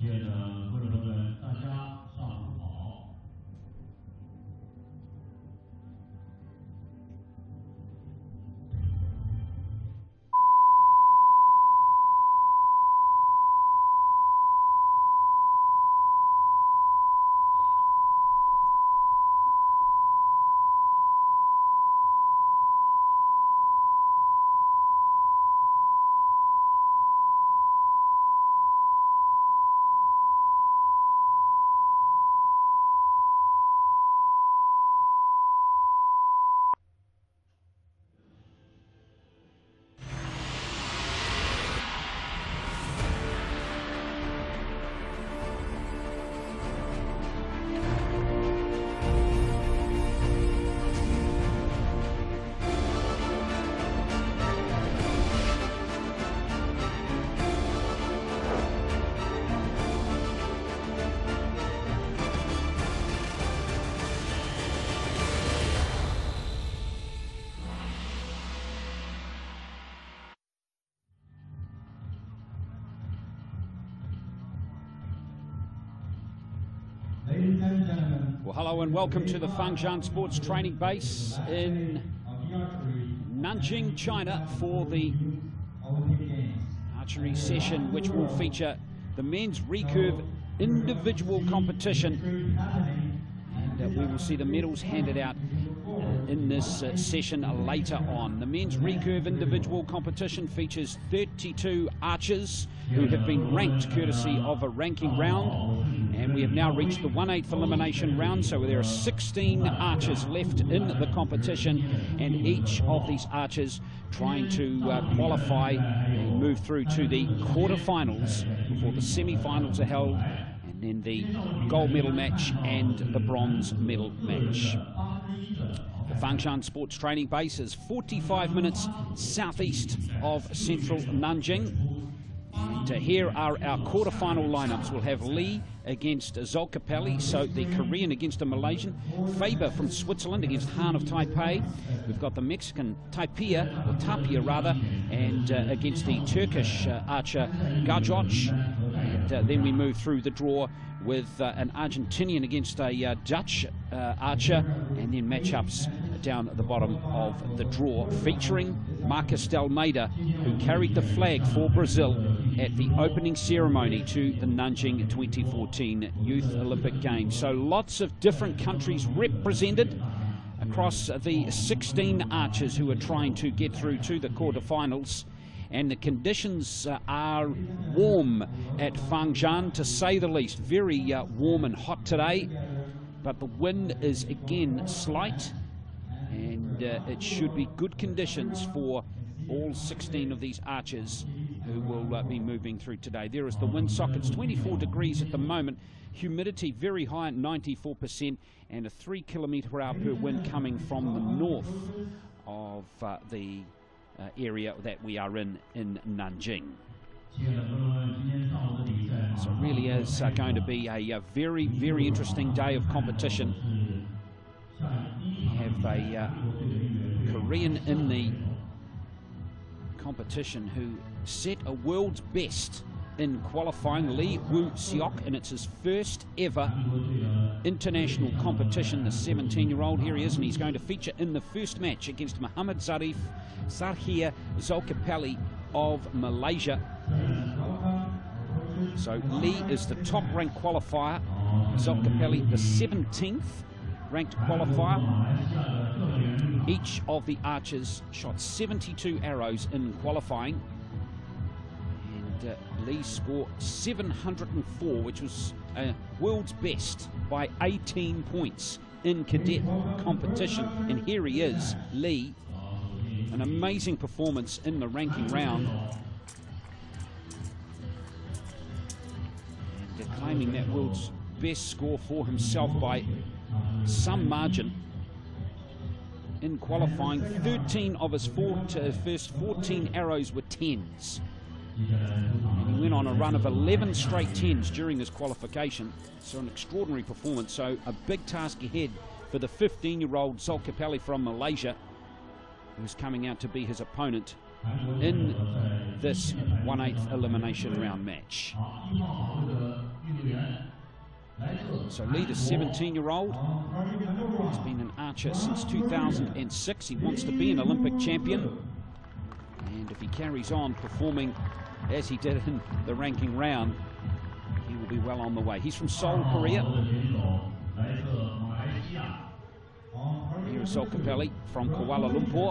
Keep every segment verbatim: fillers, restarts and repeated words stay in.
业的观众朋友们，大家上午好。 Well, hello and welcome to the Fangshan Sports Training Base in Nanjing, China, for the archery session, which will feature the men's recurve individual competition, and uh, we will see the medals handed out uh, in this uh, session later on. The men's recurve individual competition features thirty-two archers who have been ranked courtesy of a ranking round, and we have now reached the one eighth elimination round, so there are sixteen archers left in the competition, and each of these archers trying to uh, qualify and move through to the quarterfinals before the semi-finals are held, and then the gold medal match and the bronze medal match. The Fangshan Sports Training Base is forty-five minutes southeast of central Nanjing. And uh, here are our quarterfinal lineups. We'll have Lee against Zolkapelli, so the Korean against a Malaysian. Faber from Switzerland against Han of Taipei. We've got the Mexican Tapia, or Tapia rather, and uh, against the Turkish uh, archer Gajoc. And uh, then we move through the draw with uh, an Argentinian against a uh, Dutch uh, archer, and then matchups down at the bottom of the draw, featuring Marcus D'Almeida, who carried the flag for Brazil at the opening ceremony to the Nanjing twenty fourteen Youth Olympic Games. So lots of different countries represented across the sixteen archers who are trying to get through to the quarterfinals. And the conditions uh, are warm at Fangshan, to say the least. Very uh, warm and hot today, but the wind is again slight, and uh, it should be good conditions for all sixteen of these archers who will uh, be moving through today. There is the windsock. It's twenty-four degrees at the moment, humidity very high at ninety-four percent, and a three kilometre per hour per wind coming from the north of uh, the uh, area that we are in in Nanjing. So it really is uh, going to be a, a very, very interesting day of competition. We have a uh, Korean in the competition who set a world's best in qualifying, Lee Woo-seok, and it's his first ever international competition, the seventeen-year-old. Here he is, and he's going to feature in the first match against Muhammad Zarif Sarhir Zolkapelli of Malaysia. So Lee is the top-ranked qualifier, Zolkapelli the seventeenth ranked qualifier. Each of the archers shot seventy-two arrows in qualifying, and uh, Lee scored seven hundred and four, which was a world's best by eighteen points in cadet competition. And here he is, Lee, an amazing performance in the ranking round, and uh, claiming that world's best score for himself by some margin. In qualifying, thirteen of his four, uh, first fourteen arrows were tens. And he went on a run of eleven straight tens during his qualification. So an extraordinary performance. So a big task ahead for the fifteen-year-old Zolkapelli from Malaysia, who's coming out to be his opponent in this one eighth elimination round match. So Lee, the seventeen-year-old, has been an archer since two thousand six. He wants to be an Olympic champion. And if he carries on performing as he did in the ranking round, he will be well on the way. He's from Seoul, Korea. Here is Zolkapelli from Kuala Lumpur.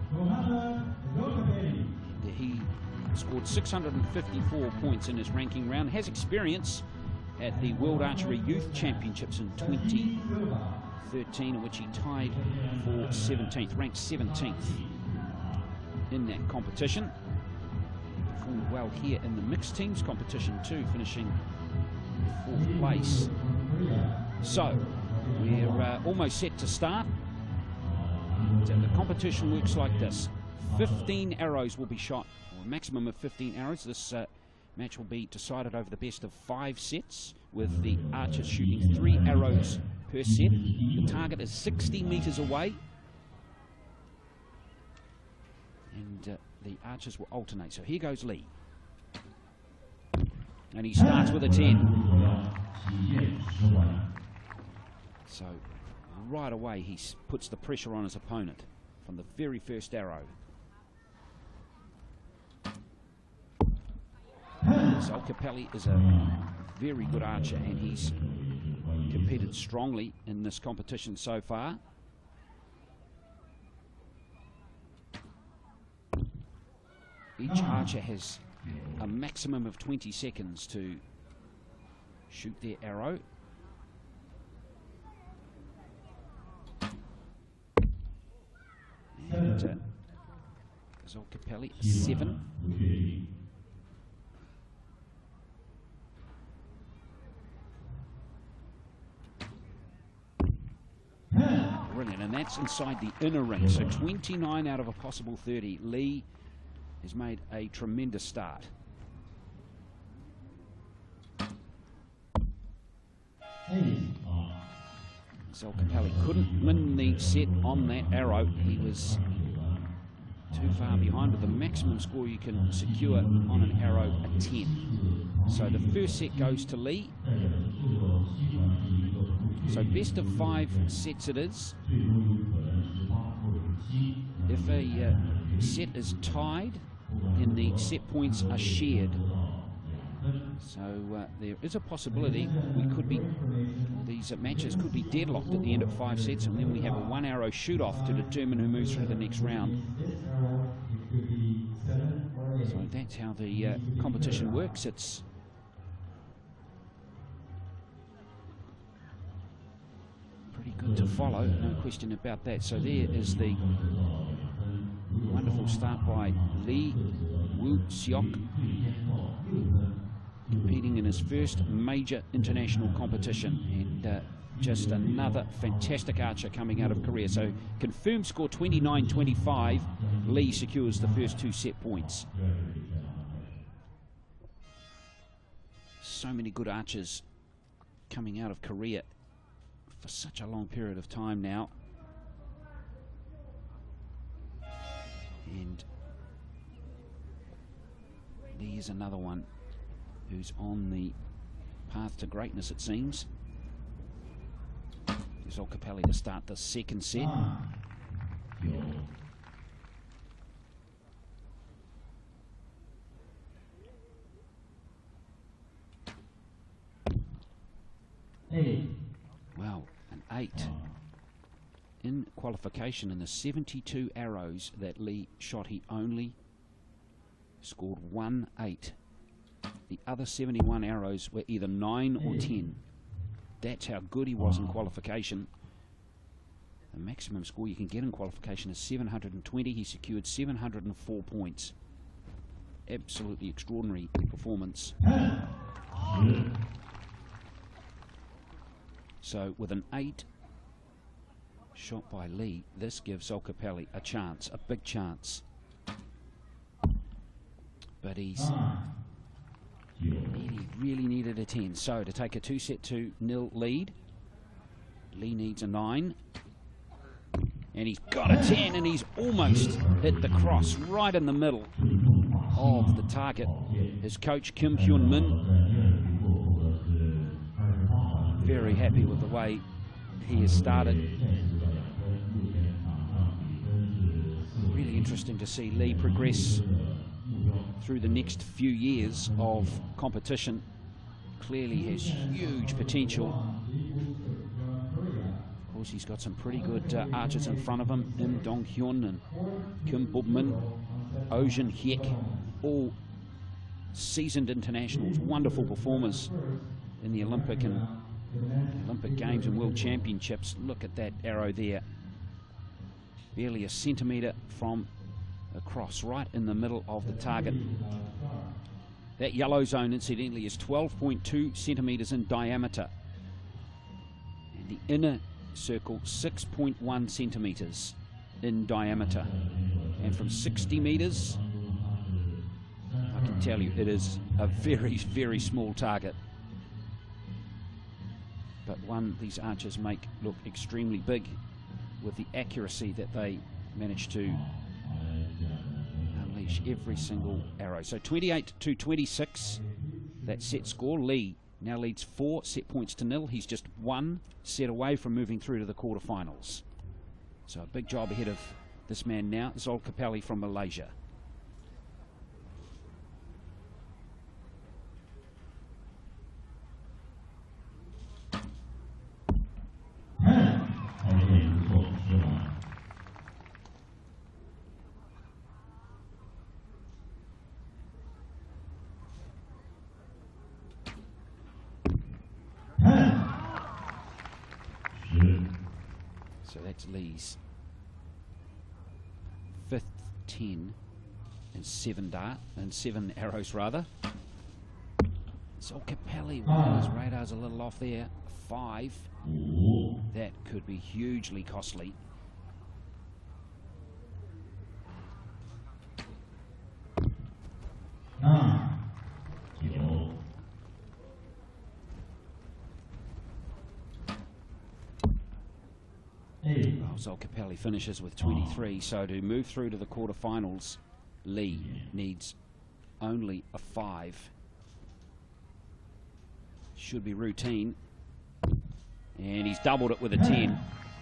And he scored six hundred fifty-four points in his ranking round, has experience at the World Archery Youth Championships in twenty thirteen, in which he tied for seventeenth, ranked seventeenth in that competition. Performed well here in the mixed teams competition too, finishing fourth place. So we're uh, almost set to start. And the competition works like this: fifteen arrows will be shot, or a maximum of fifteen arrows. This uh, match will be decided over the best of five sets, with the archers shooting three arrows per set. The target is sixty meters away, and uh, the archers will alternate. So here goes Lee, and he starts with a ten. So right away he puts the pressure on his opponent from the very first arrow. Zolkapelli is a very good archer, and he's competed strongly in this competition so far. Each archer has a maximum of twenty seconds to shoot their arrow. And uh, Zolkapelli, a seven. Brilliant, and that's inside the inner ring. So twenty-nine out of a possible thirty. Lee has made a tremendous start. Zolkapelli couldn't win the set on that arrow. He was too far behind, but the maximum score you can secure on an arrow, a ten. So the first set goes to Lee. So best of five sets it is. If a uh, set is tied, then the set points are shared. So uh, there is a possibility we could be, these uh, matches could be deadlocked at the end of five sets, and then we have a one arrow shoot off to determine who moves through the next round. So that's how the uh, competition works. It's pretty good to follow, no question about that. So there is the wonderful start by Lee Woo-seok, competing in his first major international competition, and uh, just another fantastic archer coming out of Korea. So confirmed score twenty-nine twenty-five. Lee secures the first two set points. So many good archers coming out of Korea for such a long period of time now. And Lee is another one who's on the path to greatness, it seems. There's Zolkapelli to start the second set. Eight. Wow, an eight. In qualification, in the seventy-two arrows that Lee shot, he only scored one eight. The other seventy-one arrows were either nine or ten. That's how good he was in qualification. The maximum score you can get in qualification is seven hundred twenty. He secured seven hundred four points. Absolutely extraordinary performance. So with an eight shot by Lee, this gives Zolkapelli a chance, a big chance. But he's really, really needed a ten. So to take a two set to nil lead, Lee needs a nine. And he's got a ten, and he's almost hit the cross right in the middle of the target. His coach, Kim Hyun Min, very happy with the way he has started. Really interesting to see Lee progress through the next few years of competition. Clearly has huge potential. Of course, he's got some pretty good uh, archers in front of him, in Dong Hyun and Kim Bub-min, Oh Jin-hyek, all seasoned internationals, wonderful performers in the Olympic and Olympic Games and World Championships. Look at that arrow there, barely a centimetre from across, right in the middle of the target. That yellow zone, incidentally, is twelve point two centimetres in diameter, and the inner circle six point one centimetres in diameter. And from sixty metres, I can tell you it is a very, very small target, but one these archers make look extremely big with the accuracy that they manage to unleash every single arrow. So twenty-eight to twenty-six, that set score. Lee now leads four set points to nil. He's just one set away from moving through to the quarterfinals. So a big job ahead of this man now, Zulkifli from Malaysia. So that's Lee's fifth ten and seven dart and seven arrows rather. Zulkifli, wow, his radar's a little off there. Five. That could be hugely costly. Nine. Well, Zulkifli finishes with twenty-three, so to move through to the quarterfinals, Lee needs only a five. Should be routine. And he's doubled it with a ten.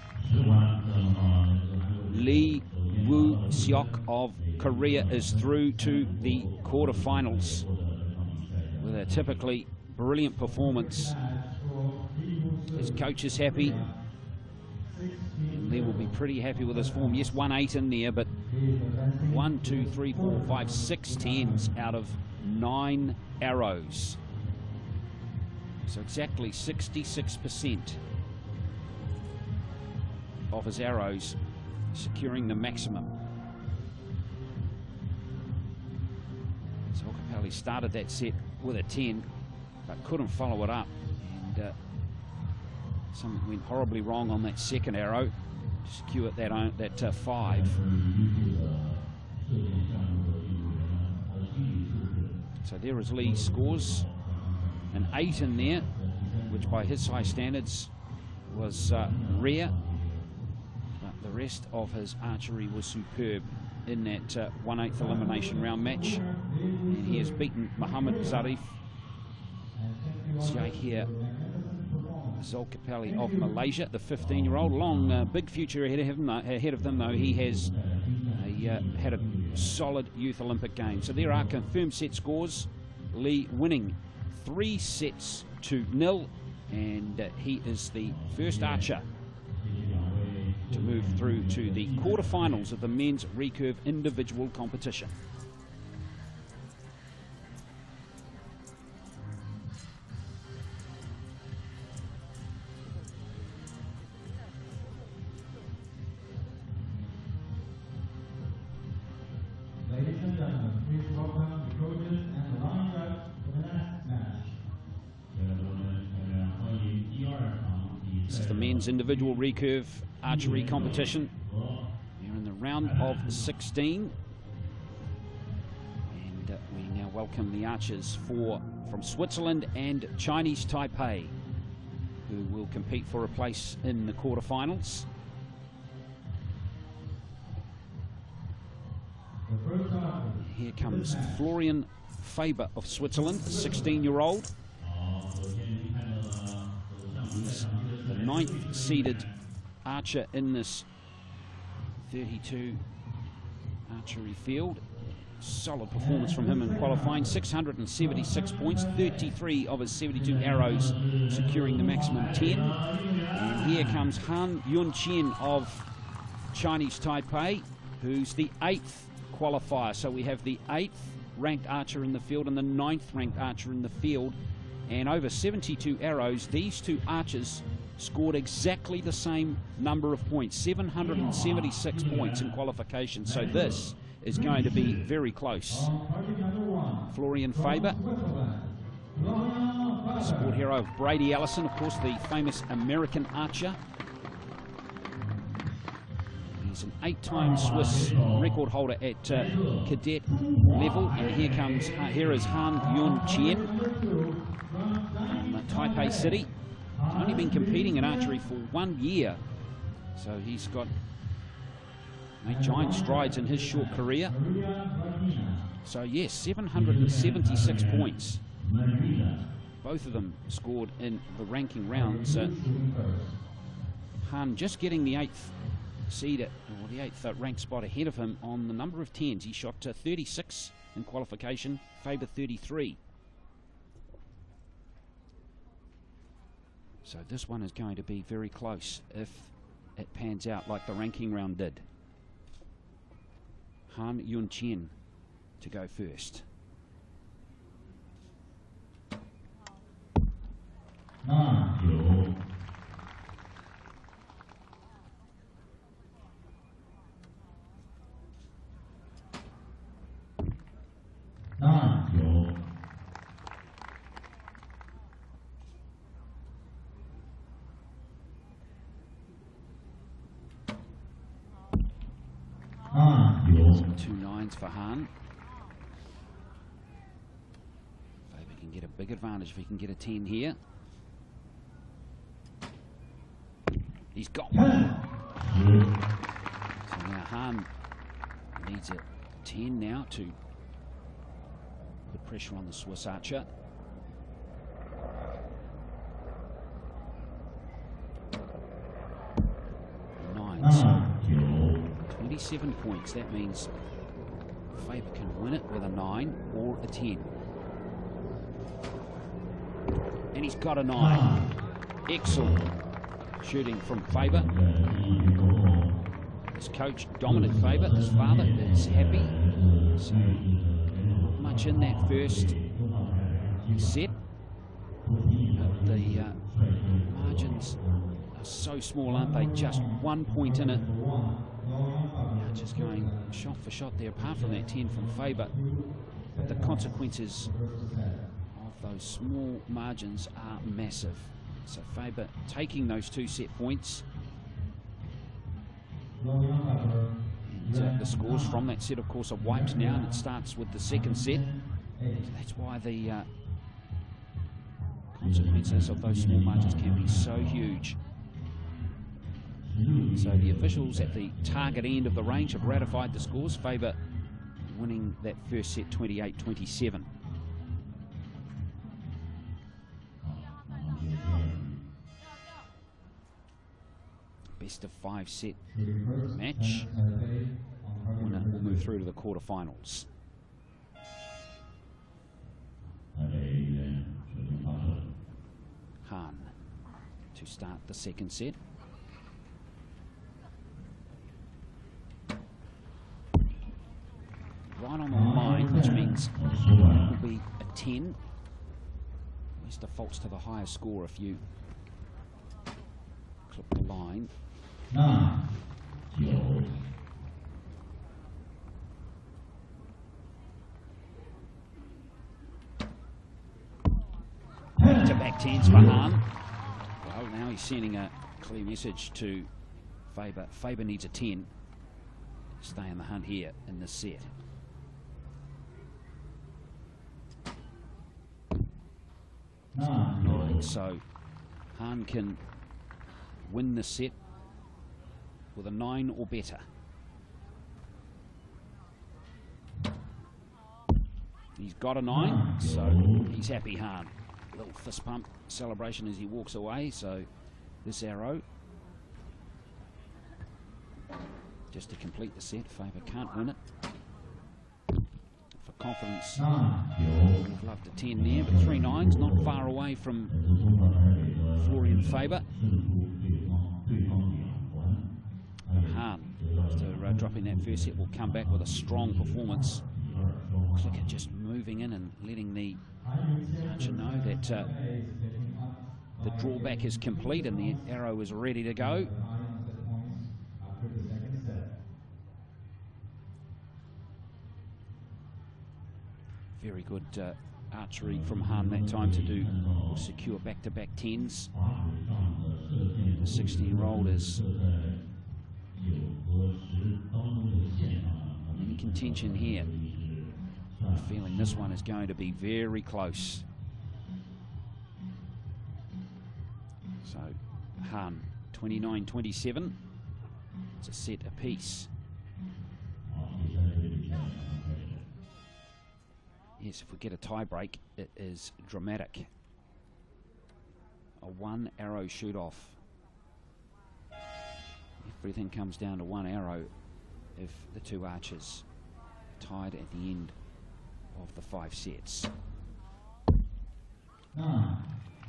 Lee Woo-seok of Korea is through to the quarterfinals with a typically brilliant performance. His coach is happy. And Lee will be pretty happy with his form. Yes, one eight in there, but one, two, three, four, five, six tens out of nine arrows. So exactly sixty-six percent of his arrows securing the maximum. Zulkifli started that set with a ten, but couldn't follow it up. And uh, something went horribly wrong on that second arrow to secure that, own, that uh, five. So there is Lee's scores. An eight in there, which by his high standards was uh, rare. But the rest of his archery was superb in that uh, one eighth elimination round match. And he has beaten Muhammad Zarif Syahir Zulkifli of Malaysia, the fifteen-year-old. Long, uh, big future ahead of him. Uh, ahead of them, though, he has a, uh, had a solid youth Olympic game. So there are confirmed set scores. Lee winning three sets to nil, and uh, he is the first archer to move through to the quarterfinals of the men's recurve individual competition. Ladies and gentlemen, please welcome the coaches and the line reps for the next match. This is the men's individual recurve archery competition. We're in the round of sixteen. And uh, we now welcome the archers for from Switzerland and Chinese Taipei, who will compete for a place in the quarterfinals. Here comes Florian Faber of Switzerland, a sixteen-year-old. He's the ninth seeded archer in this thirty-two archery field. Solid performance from him in qualifying, six hundred seventy-six points, thirty-three of his seventy-two arrows securing the maximum ten. And here comes Han Yunqian of Chinese Taipei, who's the eighth qualifier. So we have the eighth ranked archer in the field and the ninth ranked archer in the field. And over seventy-two arrows, these two archers scored exactly the same number of points, seven hundred seventy-six points in qualification. So this is going to be very close. Florian Faber, sport hero of Brady Ellison, of course, the famous American archer. He's an eight-time Swiss record holder at uh, cadet level. And here comes, uh, here is Han Yunqian from Taipei City. He's only been competing in archery for one year, so he's got made giant strides in his short career. So yes, seven hundred seventy-six points. Both of them scored in the ranking rounds. Uh, Han just getting the eighth seed, at, or the eighth uh, ranked spot ahead of him on the number of tens. He shot uh, thirty-six in qualification, Faber thirty-three. So this one is going to be very close if it pans out like the ranking round did. Han Yunqian to go first. Nine, Nine, two nines for Han. Faber can get a big advantage if he can get a ten here. He's got one. So now Han needs a ten now to put pressure on the Swiss archer. Nine. So twenty-seven points. That means Faber can win it with a nine or a ten. And he's got a nine. Excellent shooting from Faber. His coach, Dominic Faber, his father, is happy. So not much in that first set. But the uh, margins are so small, aren't they? Just one point in it. Now just going shot for shot there, apart from that ten from Faber. But the consequences of those small margins are massive. So Faber taking those two set points. And uh, the scores from that set, of course, are wiped now, and it starts with the second set. So that's why the uh, consequences of those small margins can be so huge. So the officials at the target end of the range have ratified the scores. Faber winning that first set twenty-eight twenty-seven. Best of five set match. Winner will move through to the quarterfinals. Han to start the second set. Right on the line, which means it will be a ten. This defaults to the higher score if you clip the line. Nine. To back tens for Han. Well, now he's sending a clear message to Faber. Faber needs a ten. Stay in the hunt here in this set. Nine. So Han can win the set with a nine or better. He's got a nine, so he's happy, Han. Little fist pump celebration as he walks away. So this arrow, just to complete the set. Faber can't win it. For confidence, we've loved a ten there, but three nines, not far away from Florian Faber. Hahn, after uh, dropping that first set, will come back with a strong performance. Looks like it just moving in and letting the archer know that uh, the drawback is complete and the arrow is ready to go. Very good uh, archery from Hahn that time to do or secure back-to-back tens. The sixteen-year-old is in contention here. I'm feeling this one is going to be very close. So Hahn, twenty-nine twenty-seven. It's a set apiece. Yes, if we get a tie break, it is dramatic. A one arrow shoot off. Everything comes down to one arrow if the two archers tied at the end of the five sets. Nine.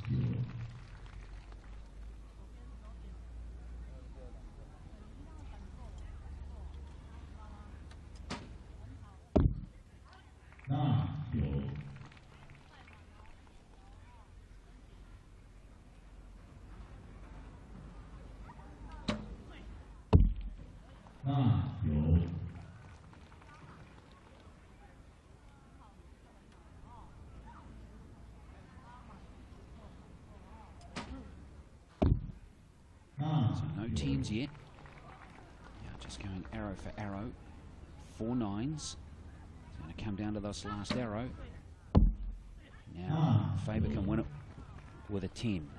Nine. Nine. So no tens yet. Now just going arrow for arrow. Four nines. It's going to come down to this last arrow. Now Faber can win it with a ten.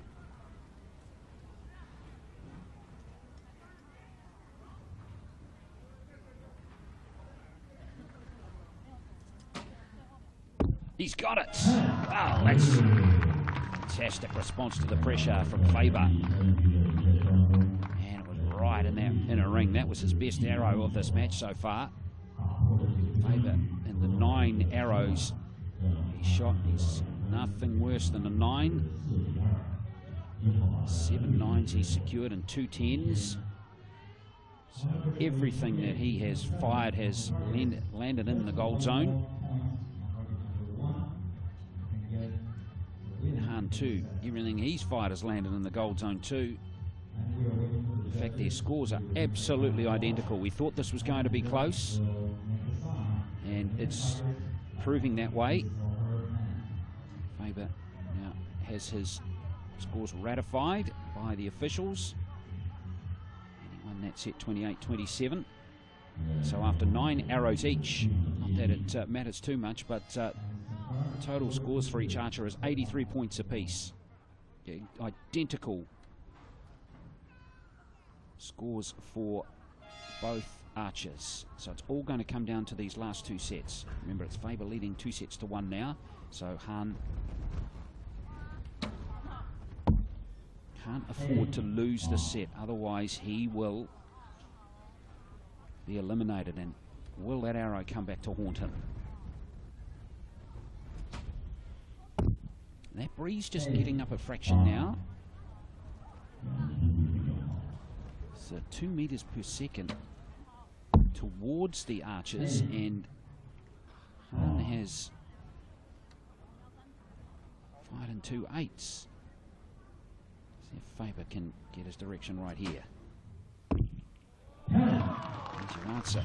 He's got it. Wow, that's fantastic response to the pressure from Faber. And it was right in that inner ring. That was his best arrow of this match so far. Faber in the nine arrows he shot, he's nothing worse than a nine. Seven nines he secured and two tens. So everything that he has fired has landed, landed in the gold zone. Hahn too, everything he's fired has landed in the gold zone too. In fact, their scores are absolutely identical. We thought this was going to be close, and it's proving that way. Faber now has his scores ratified by the officials. And he won that set twenty-eight twenty-seven. So after nine arrows each, not that it uh, matters too much, but uh, the total scores for each archer is eighty-three points apiece. Yeah, identical scores for both archers. So it's all going to come down to these last two sets. Remember, it's Faber leading two sets to one now. So Hahn can't afford to lose the set. Otherwise, he will be eliminated. And will that arrow come back to haunt him? That breeze just getting up a fraction now. So two meters per second towards the archers, and Hahn has five and two eights. See if Faber can get his direction right here. That's your answer.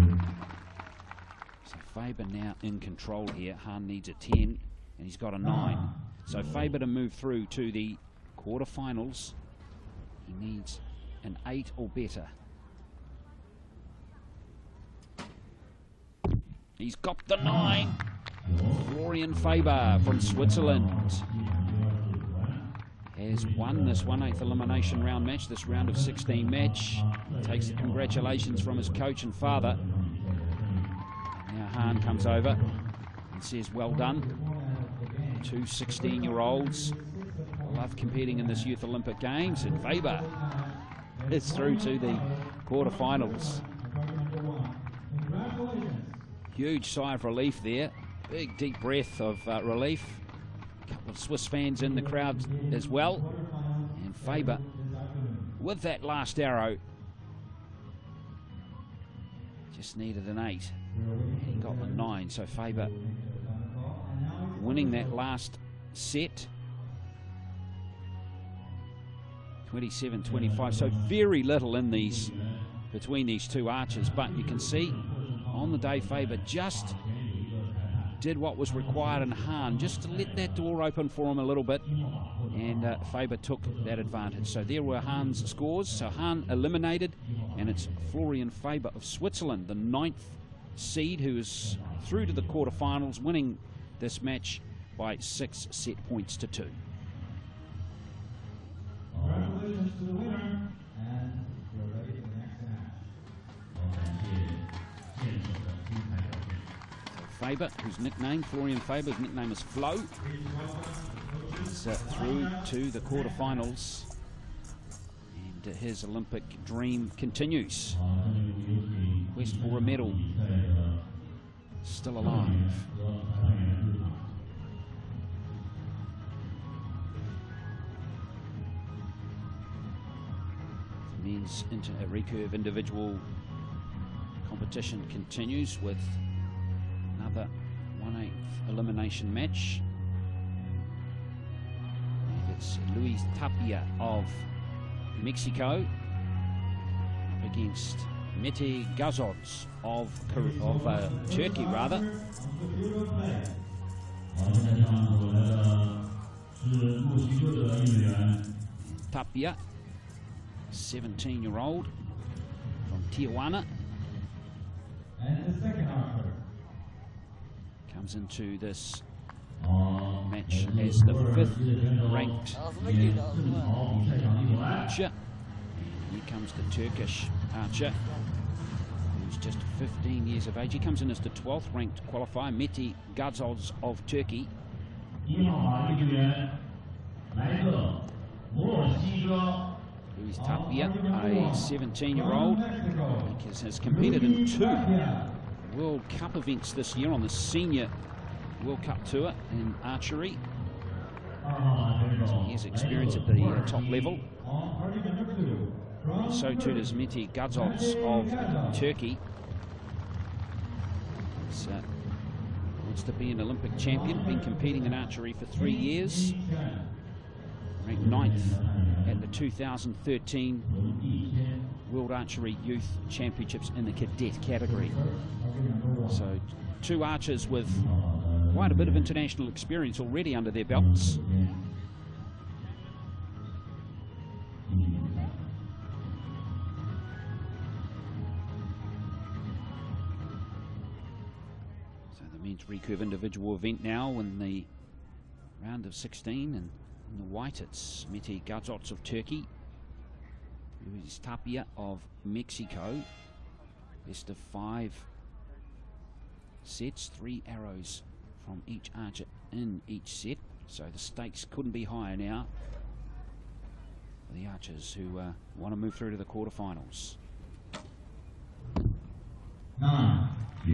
So Faber now in control here. Hahn needs a ten, and he's got a nine. So Faber to move through to the quarterfinals, he needs an eight or better. He's got the nine. Florian Faber from Switzerland has won this one-eighth elimination round match, this round of sixteen match. Takes the congratulations from his coach and father. Now Hahn comes over and says, well done. Two sixteen-year-olds love competing in this Youth Olympic Games, and Faber is through to the quarterfinals. Huge sigh of relief there. Big deep breath of uh, relief. A couple of Swiss fans in the crowd as well. And Faber, with that last arrow, just needed an eight. He got the nine, so Faber winning that last set. twenty-seven twenty-five, so very little in these between these two archers, but you can see on the day Faber just did what was required in Hahn, just to let that door open for him a little bit, and uh, Faber took that advantage. So there were Hahn's scores. So Hahn eliminated, and it's Florian Faber of Switzerland, the ninth seed, who is through to the quarterfinals, winning this match by six set points to two. Congratulations to the winner, and we're ready for the next match. Faber, whose nickname, Florian Faber's nickname is Flo, is uh, through to the quarterfinals, and uh, his Olympic dream continues. Quest for a medal still alive. Men's inter uh, recurve individual competition continues with another one-eighth elimination match. And it's Luis Tapia of Mexico up against Mete Gazots of, of uh, Turkey, rather. Tapia, seventeen-year-old from Tijuana. And the second archer comes into this match as the fifth ranked archer. And here comes the Turkish archer, who's just fifteen years of age. He comes in as the twelfth ranked qualifier, Mete Gazots of Turkey. Luis Tapia, a seventeen-year-old, has competed in two World Cup events this year on the Senior World Cup Tour in archery. So he has experience at the uh, top level. So too does Mete Gazots of Turkey. He's, uh, wants to be an Olympic champion, been competing in archery for three years. Ranked ninth at the two thousand thirteen World Archery Youth Championships in the cadet category. So two archers with quite a bit of international experience already under their belts. So the men's recurve individual event now in the round of sixteen, and in the white it's Mete Gazots of Turkey, Luis Tapia of Mexico. Best of five sets, three arrows from each archer in each set, so the stakes couldn't be higher now for the archers who uh, want to move through to the quarterfinals. nine.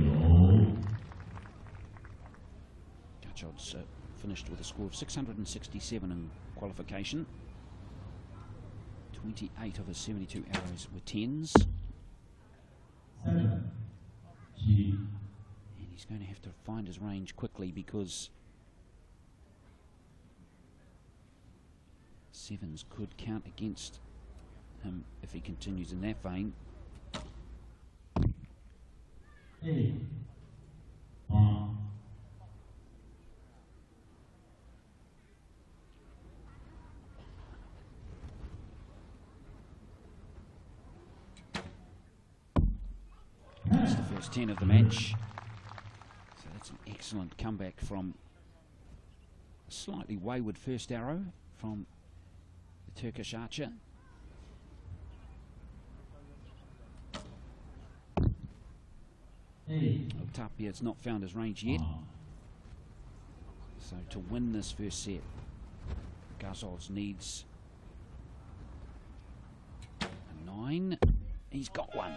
Gazots uh, finished with a score of six hundred sixty-seven in qualification. twenty-eight of his seventy-two arrows were tens. Seven. And he's going to have to find his range quickly, because sevens could count against him if he continues in that vein. Eight. One. That's the first ten of the match. So that's an excellent comeback from a slightly wayward first arrow from the Turkish archer. Eight. Oh, Tapia's not found his range yet. So to win this first set, Gazols needs a nine. He's got one.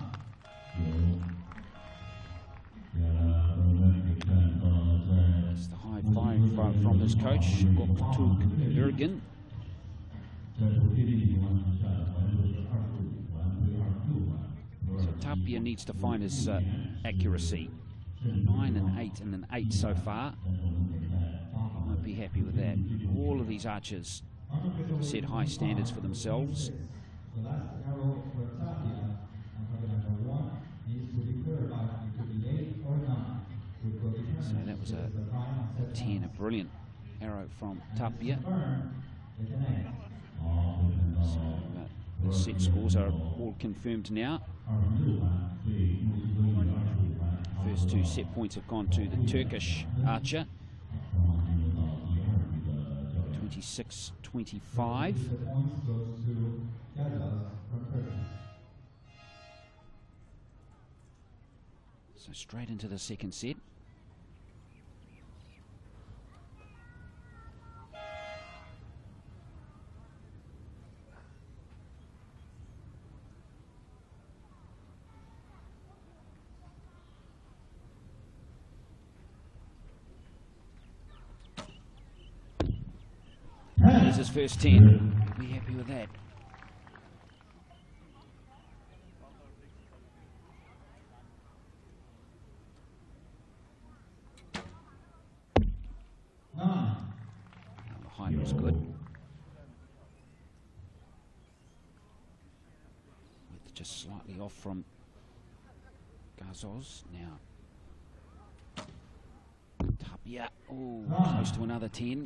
It's the high five from, from his coach, Goktuk Ergin. So Tapia needs to find his uh, accuracy. Nine and eight and an eight so far. Won't be happy with that. All of these archers set high standards for themselves. So that was a, a ten, a brilliant arrow from Tapia. So uh, the set scores are all confirmed now. First two set points have gone to the Turkish archer. twenty-six twenty-five. So straight into the second set. Here's his first ten. Be happy with that. Oh, the height was good. With just slightly off from Gazols now. Tapia, oh, close to another ten.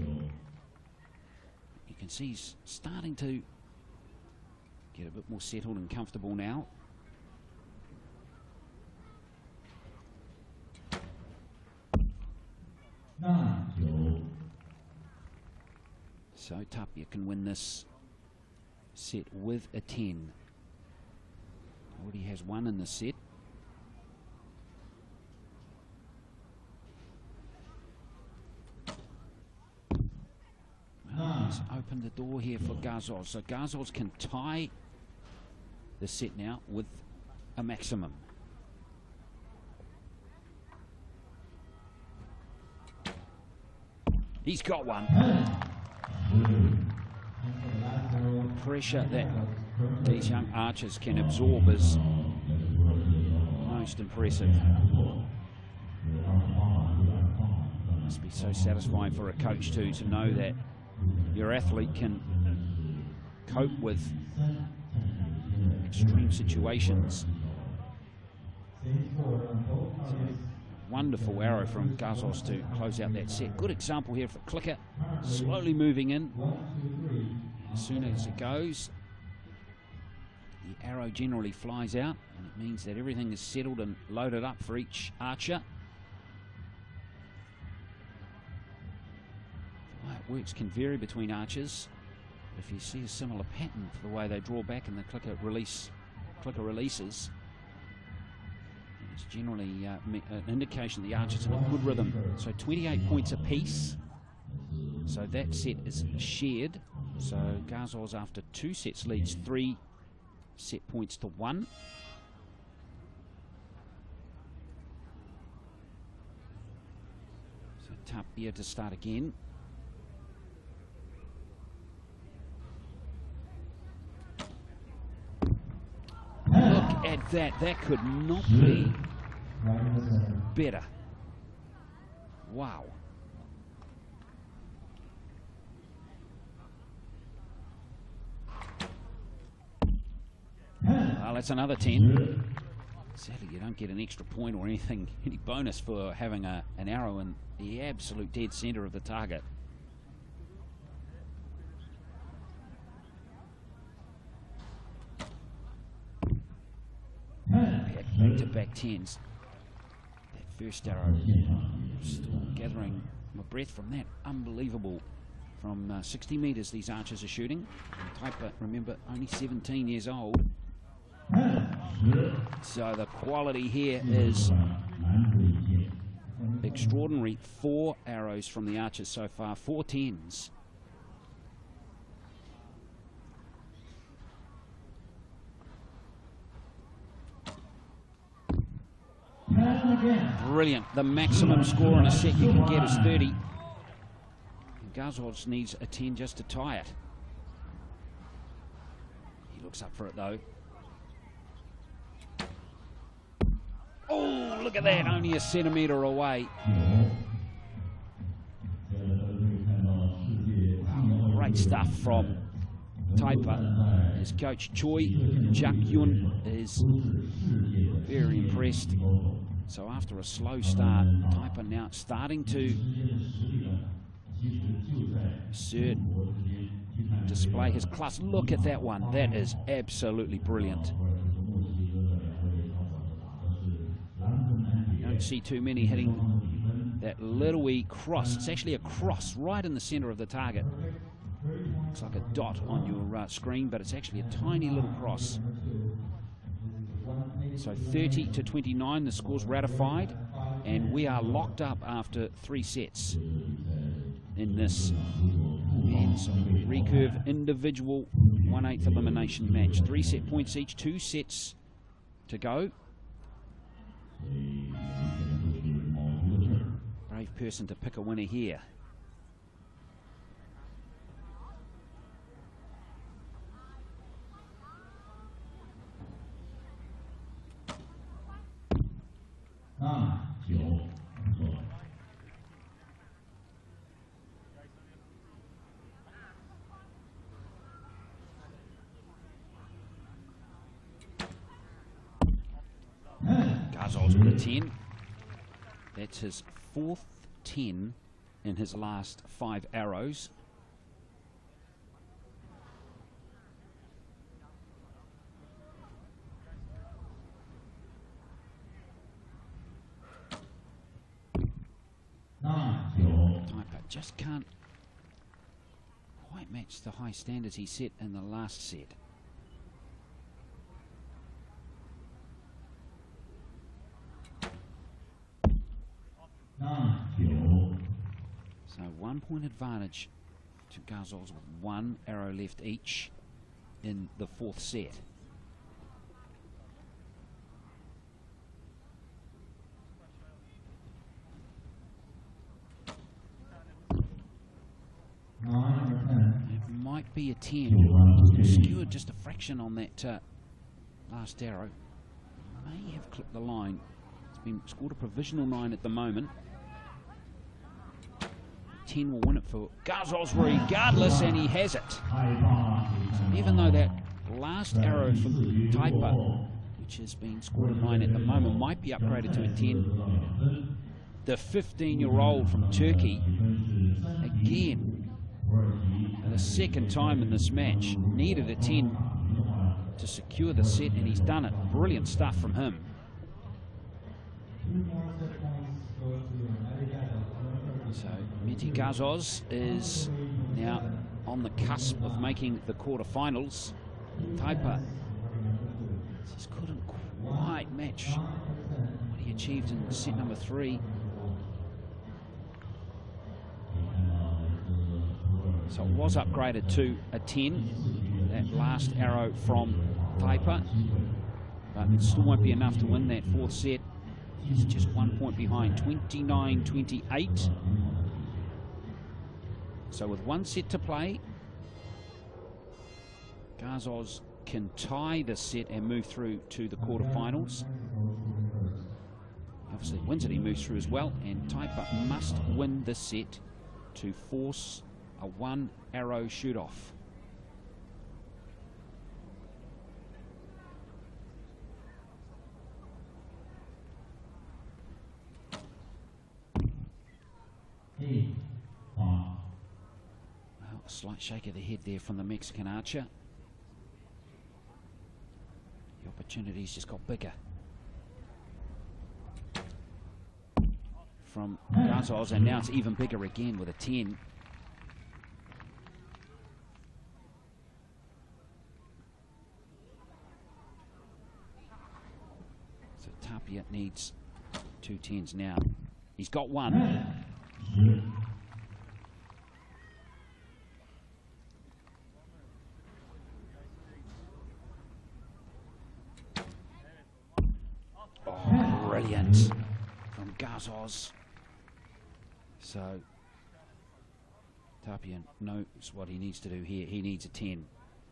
You can see he's starting to get a bit more settled and comfortable now. So Tapia can win this set with a ten. Already has one in the set. He's opened the door here for Gazols. So Gazols can tie the set now with a maximum. He's got one. Pressure that these young archers can absorb is most impressive. Must be so satisfying for a coach too to know that your athlete can cope with extreme situations. Wonderful arrow from Gazols to close out that set. Good example here for Clicker, slowly moving in. As soon as it goes, the arrow generally flies out, and it means that everything is settled and loaded up for each archer. The way it works can vary between archers. If you see a similar pattern for the way they draw back and the clicker release, clicker releases, it's generally uh, an indication the archer's in a good rhythm. So twenty-eight points apiece. So that set is shared. So Gazols, after two sets, leads three set points to one. So Tapia to start again. Look at that. That could not be better. Wow. Well, that's another ten. Sadly, you don't get an extra point or anything, any bonus for having a, an arrow in the absolute dead center of the target. Back-to-back tens. That first arrow, still gathering my breath from that. Unbelievable. From uh, sixty metres these archers are shooting. Taipa, remember, only seventeen years old. So the quality here is extraordinary four arrows from the archers so far, four tens. Brilliant. The maximum score in a set you can get is thirty. Gazos needs a ten just to tie it. He looks up for it though. Oh, look at that, only a centimetre away. Great stuff from Taipa. His coach Choi Jak Yun is very impressed. So after a slow start, Taipa now starting to assert, display his class. Look at that one, that is absolutely brilliant. You don't see too many hitting that little wee cross. It's actually a cross right in the center of the target. Looks like a dot on your uh, screen, but it's actually a tiny little cross. So thirty to twenty-nine, the score's ratified, and we are locked up after three sets in this men's recurve individual one-eighth elimination match. Three set points each, two sets to go. Brave person to pick a winner here. Gazos with a ten. That's his fourth ten in his last five arrows. Taipa just can't quite match the high standards he set in the last set. So one point advantage to Gazos with one arrow left each in the fourth set. It might be a ten. Skewered just a fraction on that uh, last arrow. May have clipped the line. It's been scored a provisional nine at the moment. ten will win it for Gazos regardless, and he has it. So even though that last arrow from Taipa, which has been scored a nine at the moment, might be upgraded to a ten, the fifteen-year-old from Turkey, again, for the second time in this match, needed a ten to secure the set, and he's done it. Brilliant stuff from him. So Mete Gazos is now on the cusp of making the quarterfinals. Taipa just couldn't quite match what he achieved in set number three. So it was upgraded to a ten, that last arrow from Taipa, but it still won't be enough to win that fourth set. He's just one point behind, twenty-nine twenty-eight. So with one set to play, Gazos can tie the set and move through to the quarterfinals. Obviously wins it, he moves through as well, and Taipa must win the set to force a one arrow shoot off. Well, a slight shake of the head there from the Mexican archer. The opportunities just got bigger from Gazos, and now it's even bigger again with a ten. So Tapia needs two tens now. He's got one. Oh, brilliant from Gazoz. So Tapia knows what he needs to do here. He needs a ten.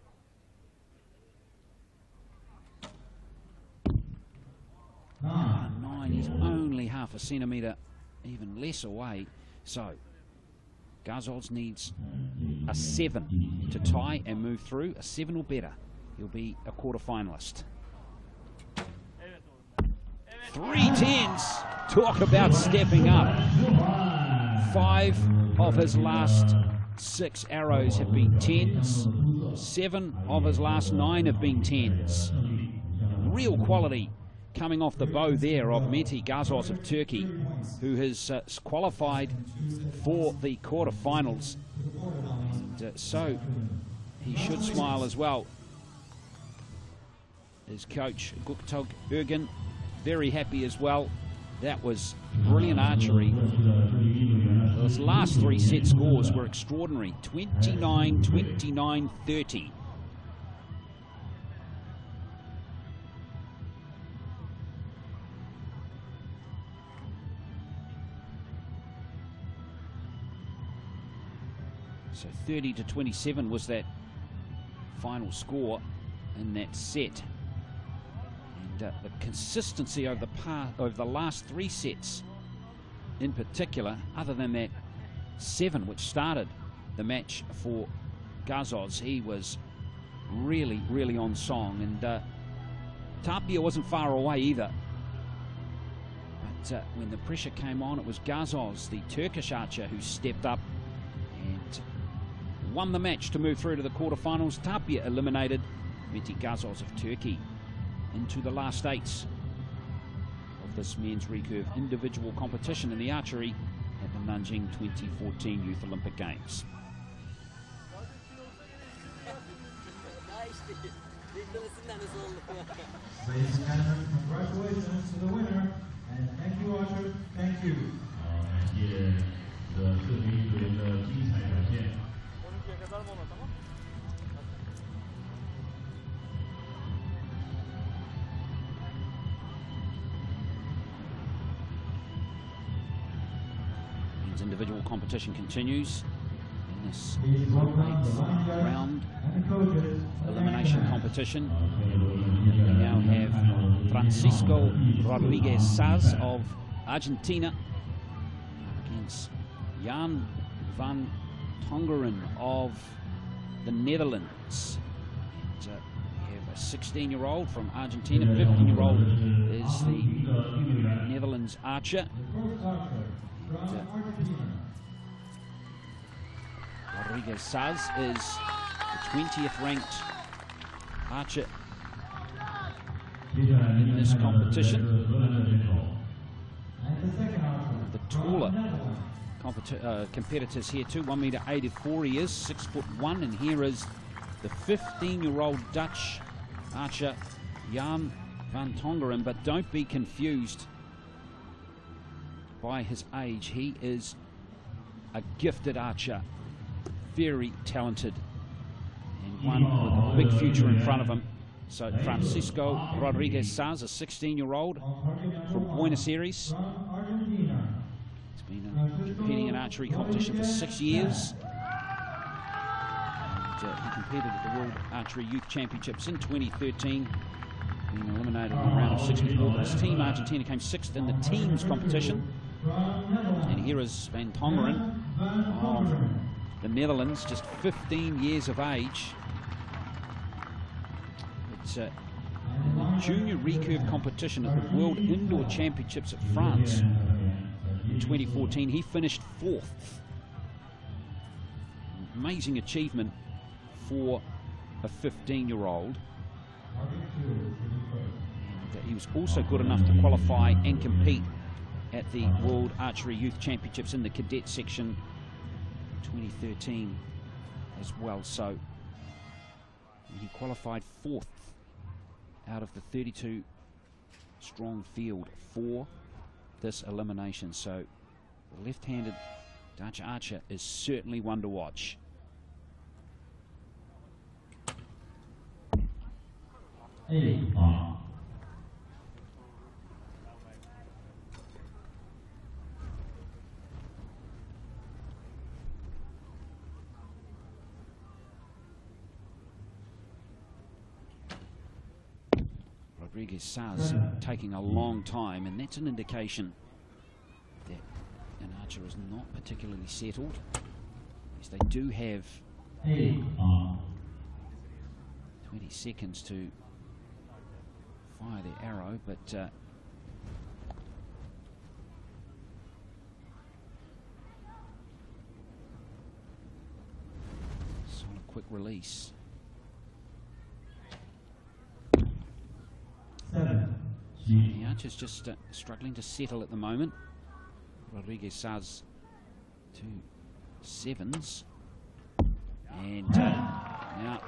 Ah, nine, he's only half a centimetre, even less away. So Gazoz needs a seven to tie and move through. A seven or better, he'll be a quarter finalist. Three tens. Talk about stepping up. Five of his last six arrows have been tens. Seven of his last nine have been tens. Real quality coming off the bow there of Mehdi Gazoz of Turkey, who has uh, qualified for the quarterfinals. And uh, so he should smile as well. His coach, Göktürk Ergin, very happy as well. That was brilliant archery. Those last three set scores were extraordinary. twenty-nine, twenty-nine, thirty. So thirty to twenty-seven was that final score in that set. And uh, the consistency over the par over the last three sets in particular, other than that seven which started the match for Gazoz, he was really, really on song. And uh, Tapia wasn't far away either. But uh, when the pressure came on, it was Gazoz, the Turkish archer, who stepped up and won the match to move through to the quarterfinals. Tapia eliminated Mehdi Gazoz of Turkey into the last eights of this men's recurve individual competition in the archery at the Nanjing twenty fourteen Youth Olympic Games. Ladies and gentlemen, congratulations to the winner, and thank you, Archer. Thank you. 感谢这四名队员的精彩表现。 Individual competition continues in this eighth round elimination competition. We now have Francisco Rodriguez Saz of Argentina against Jan van Tongeren of the Netherlands. And, uh, we have a sixteen year old from Argentina, fifteen year old is the Netherlands archer. And, uh, Rodriguez Saz is the twentieth ranked archer in this competition. The taller uh, competitors here too, one metre eighty-four he is, six foot one, and here is the fifteen year old Dutch archer Jan van Tongeren, but don't be confused by his age. He is a gifted archer, very talented, and one with a big future in front of him. So Francisco Rodriguez Saz, a sixteen year old from Buenos Aires. He's been uh, competing in archery competition for six years. And, uh, he competed at the World Archery Youth Championships in twenty thirteen, being eliminated in the round of sixty-four. His team, Argentina, came sixth in the teams competition. And here is Van Tongeren of the Netherlands, just fifteen years of age. It's uh, in the junior recurve competition at the World Indoor Championships at France in twenty fourteen. He finished fourth. Amazing achievement for a fifteen year old. And uh, he was also good enough to qualify and compete at the World Archery Youth Championships in the cadet section twenty thirteen as well. So he qualified fourth out of the thirty-two strong field for this elimination. So the left-handed Dutch archer is certainly one to watch. Eight. Uh. Rodriguez-Saz taking a long time, and that's an indication that an archer is not particularly settled. Yes, they do have Eight. Uh. twenty seconds to fire their arrow, but uh, solid quick release. Seven. The archer's just uh, struggling to settle at the moment. Rodriguez-Saz two sevens, and uh, now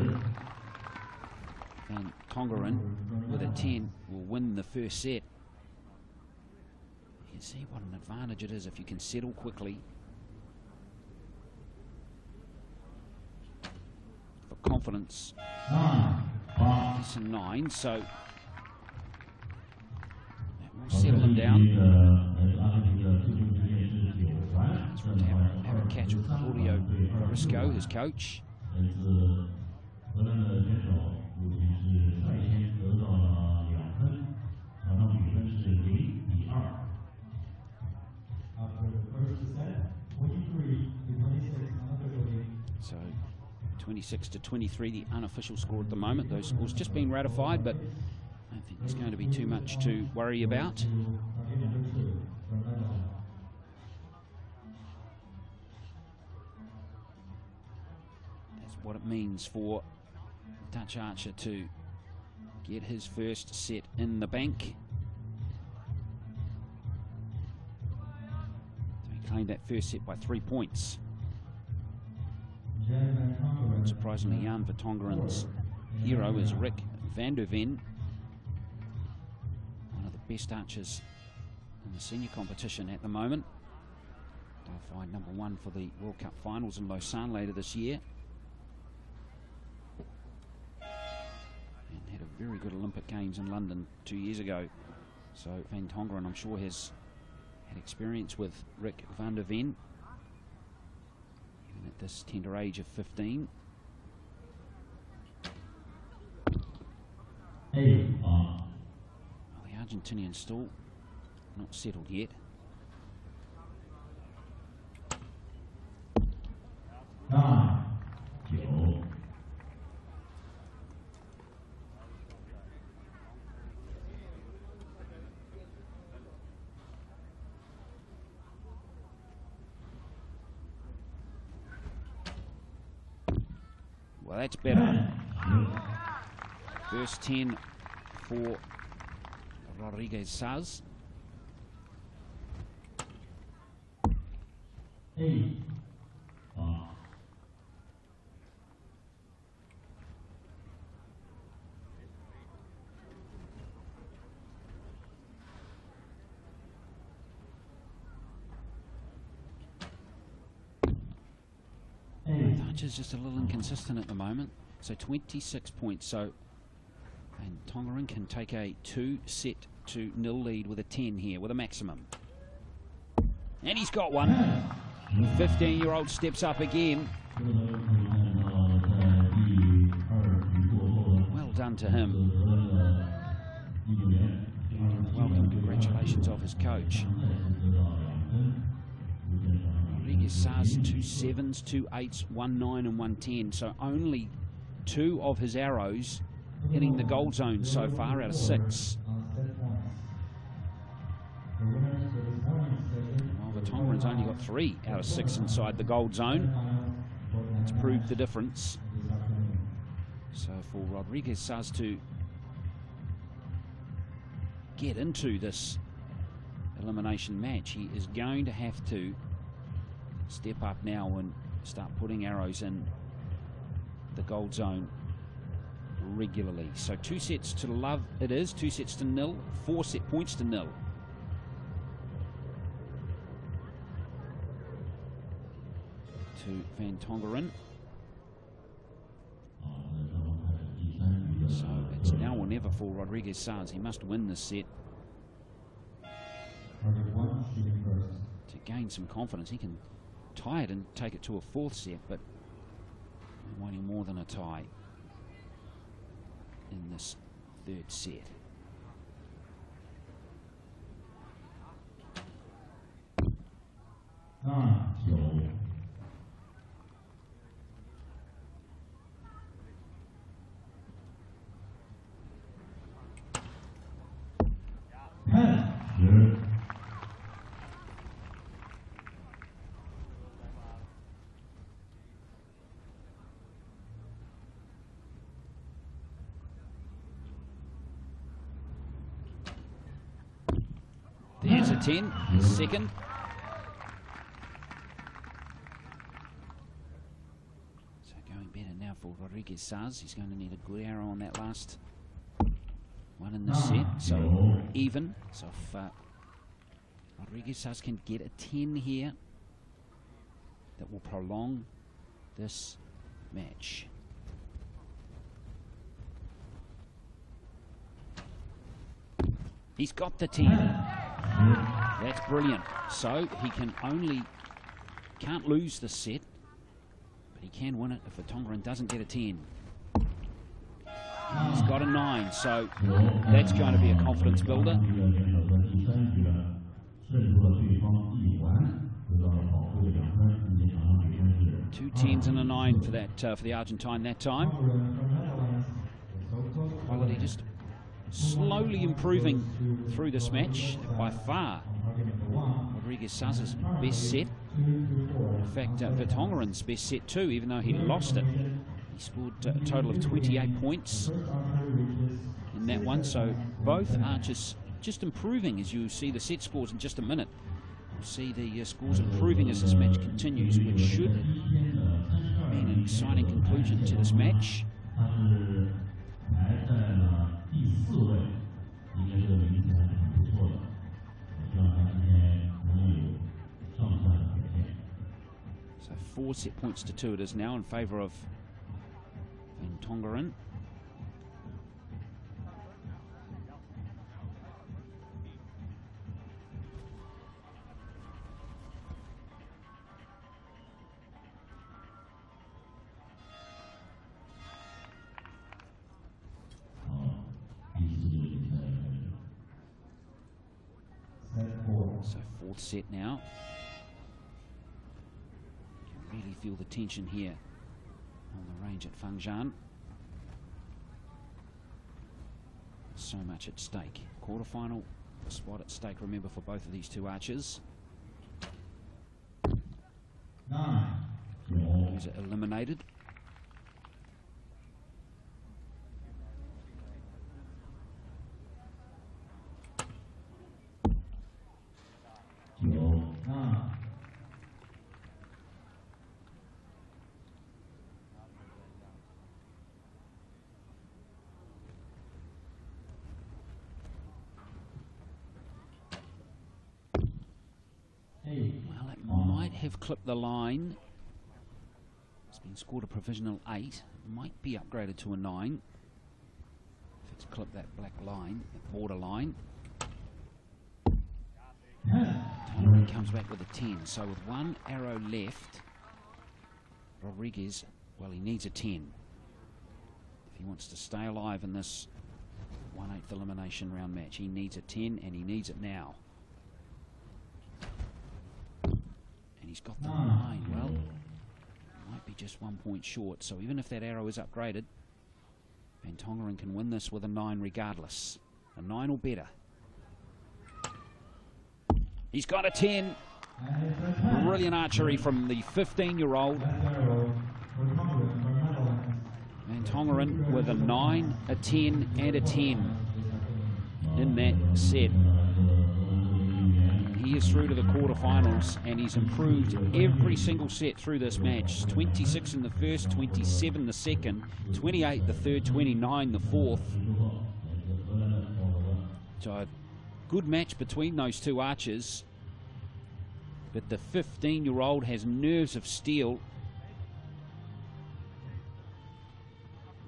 Van Tongeren with a ten will win the first set. You can see what an advantage it is if you can settle quickly. For confidence, it's a nine, so that will settle him down. Let's want to have a, have a catch with Claudio Briscoe, his coach. So twenty-six to twenty-three, the unofficial score at the moment. Those scores just being ratified, but I don't think there's going to be too much to worry about. That's what it means for Dutch archer to get his first set in the bank. So he claimed that first set by three points. Surprisingly, Jan Vertongeren's hero is Rick van der Ven, one of the best archers in the senior competition at the moment. They'll find number one for the World Cup finals in Lausanne later this year. And had a very good Olympic Games in London two years ago. So Van Tongeren, I'm sure, has had experience with Rick van der Ven, even at this tender age of fifteen. Eight. Well, the Argentinian still not settled yet. Nine. Joe. Well, that's better. First ten for Rodriguez-Saz. Eight. Dutch is just a little inconsistent at the moment. So twenty-six points. So and Tongeren can take a two set to nil lead with a ten here, with a maximum. And he's got one. fifteen-year-old steps up again. Well done to him. Welcome, congratulations of his coach. Rodriguez-Saz, two sevens, two eights, one nine and one ten. So only two of his arrows hitting the gold zone so far out of six. While Vertongeren's only got three out of six inside the gold zone. It's proved the difference. So for Rodriguez-Saz to get into this elimination match, he is going to have to step up now and start putting arrows in the gold zone regularly. So two sets to love it is, two sets to nil, four set points to nil. to Van Tongeren. So it's now or never for Rodriguez Saz. He must win this set to gain some confidence. He can tie it and take it to a fourth set, but we're wanting more than a tie in this third set. There's a ten, second. So going better now for Rodriguez Saz. He's going to need a good arrow on that last one in the set. So even. So if uh, Rodriguez Saz can get a ten here, that will prolong this match. He's got the ten. That's brilliant. So he can only, can't lose the set, but he can win it if Van Tongeren doesn't get a ten. He's got a nine, so that's going to be a confidence builder. Two tens and a nine for that uh, for the Argentine that time. Quality just slowly improving through this match. By far Rodriguez Saz's best set. In fact, uh, Van Tongeren's best set too, even though he lost it. He scored uh, a total of twenty-eight points in that one. So both archers just improving as you see the set scores in just a minute. We'll see the uh, scores improving as this match continues, which should be an exciting conclusion to this match. So four set points to two it is now in favour of Van Tongeren. So fourth set now. You can really feel the tension here on the range at Fengjian. So much at stake. Quarterfinal spot at stake, remember, for both of these two archers. Loser eliminated. Well, it might have clipped the line. It's been scored a provisional eight. Might be upgraded to a nine. If it's clipped that black line, that border line. Tongeren comes back with a ten. So with one arrow left, Rodriguez, well, he needs a ten. If he wants to stay alive in this one eighth elimination round match, he needs a ten, and he needs it now. And he's got the nine. Well, might be just one point short. So even if that arrow is upgraded, Van Tongeren can win this with a nine regardless. A nine or better. He's got a ten. Brilliant archery from the fifteen-year-old. Van Tongeren with a nine, a ten, and a ten in that set. He is through to the quarterfinals, and he's improved every single set through this match. twenty-six in the first, twenty-seven the second, twenty-eight the third, twenty-nine the fourth. So a good match between those two archers, but the fifteen-year-old has nerves of steel.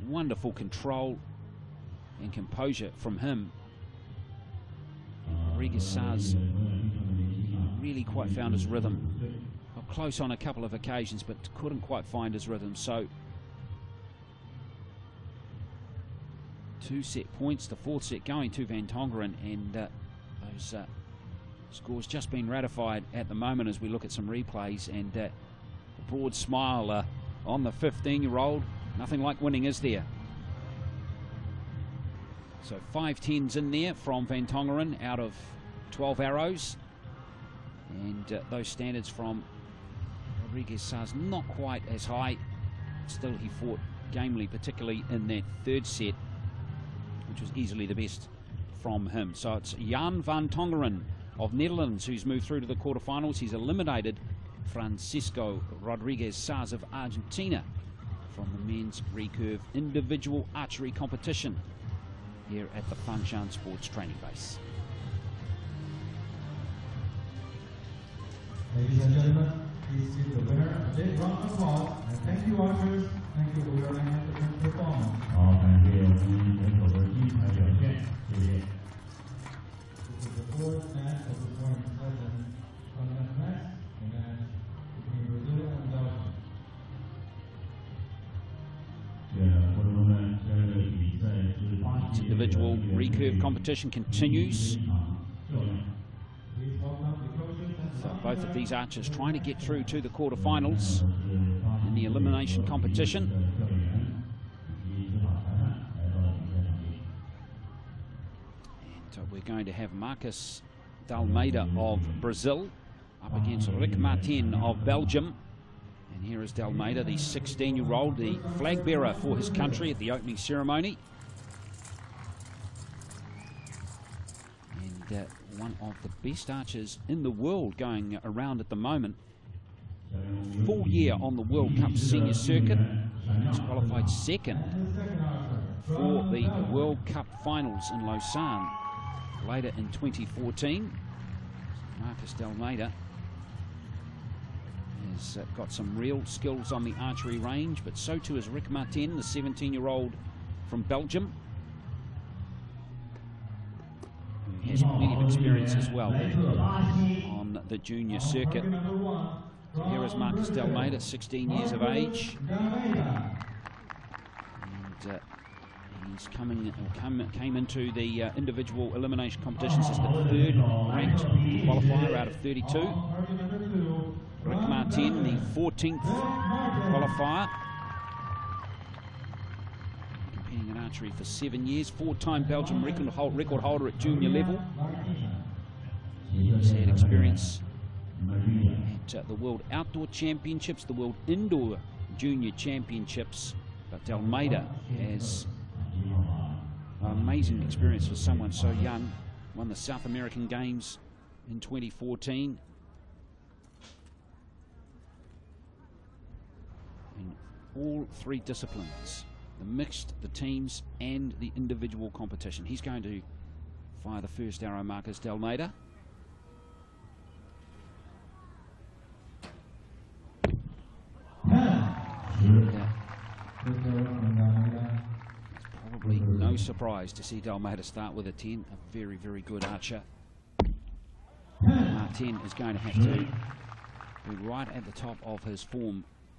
wonderful control and composure from him. Rodriguez Saz really quite found his rhythm. Got close on a couple of occasions, but couldn't quite find his rhythm. So two set points, the fourth set going to Van Tongeren, and uh, those uh, scores just been ratified at the moment as we look at some replays, and uh, a broad smile uh, on the fifteen-year-old. Nothing like winning, is there? So five tens in there from Van Tongeren out of twelve arrows, and uh, those standards from Rodriguez Saz not quite as high. Still, he fought gamely, particularly in that third set, which was easily the best from him. So it's Jan Van Tongeren of Netherlands who's moved through to the quarterfinals. He's eliminated Francisco Rodriguez Saz of Argentina from the men's recurve individual archery competition here at the Fangshan Sports Training Base. Ladies and gentlemen, please give the winner a big round of applause, and thank you, archers. Thank you for your magnificent performance. 好，感谢我们选手的精彩表现，谢谢。This is the fourth match of the morning session. Tournament match, the match between Brazil and Belgium. This individual recurve competition continues. So both of these archers trying to get through to the quarterfinals in the elimination competition. And uh, we're going to have Marcus Dalmeida of Brazil up against Rick Martin of Belgium. And here is Dalmeida, the sixteen-year-old, the flag bearer for his country at the opening ceremony. And uh, one of the best archers in the world going around at the moment. Full year on the World Cup senior circuit. He's qualified second for the World Cup finals in Lausanne later in twenty fourteen. Marcus Dalmeida has uh, got some real skills on the archery range, but so too is Rick Martin, the seventeen-year-old from Belgium, who has plenty of experience as well on the junior circuit. Here is Marcus Dalmeida, sixteen years of age, and uh, he's coming, or come, came into the uh, individual elimination competitions as the third ranked qualifier out of thirty-two. Rick Martin, the fourteenth qualifier, competing in archery for seven years, four-time Belgian record, hold, record holder at junior level. He's had experience at uh, the World Outdoor Championships, the World Indoor Junior Championships, but Dalmeida has an amazing experience for someone so young. Won the South American Games in twenty fourteen. In all three disciplines, the mixed, the teams, and the individual competition. He's going to fire the first arrow, Marcus Dalmeida. And, uh, it's probably no surprise to see Dalmeida start with a ten, a very, very good archer. Martin is going to have to be right at the top of his form.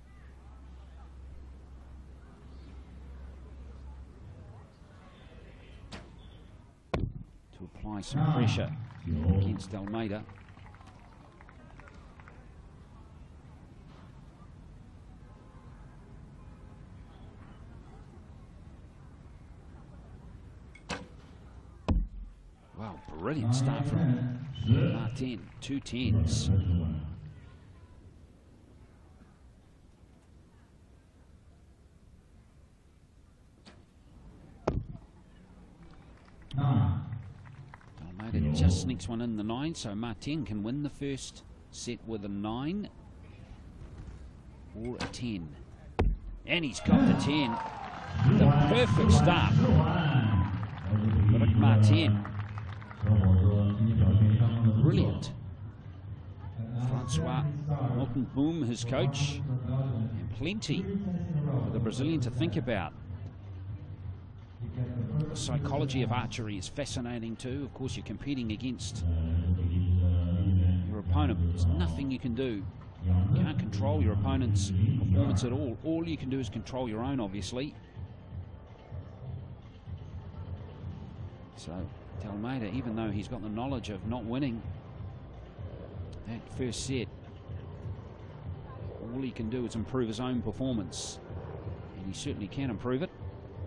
To apply some pressure against Dalmeida. Wow, brilliant start from Martin, two tens. Dalmeida just sneaks one in the nine, so Martin can win the first set with a nine or a ten. And he's got the ten. The perfect start for Rick Martin. Brilliant. Francois Mortenboom, his coach, and plenty for the Brazilian to think about. The psychology of archery is fascinating too. Of course, you're competing against your opponent. There's nothing you can do. You can't control your opponent's performance at all. All you can do is control your own, obviously. So D'Almeida, even though he's got the knowledge of not winning that first set, all he can do is improve his own performance. And he certainly can improve it.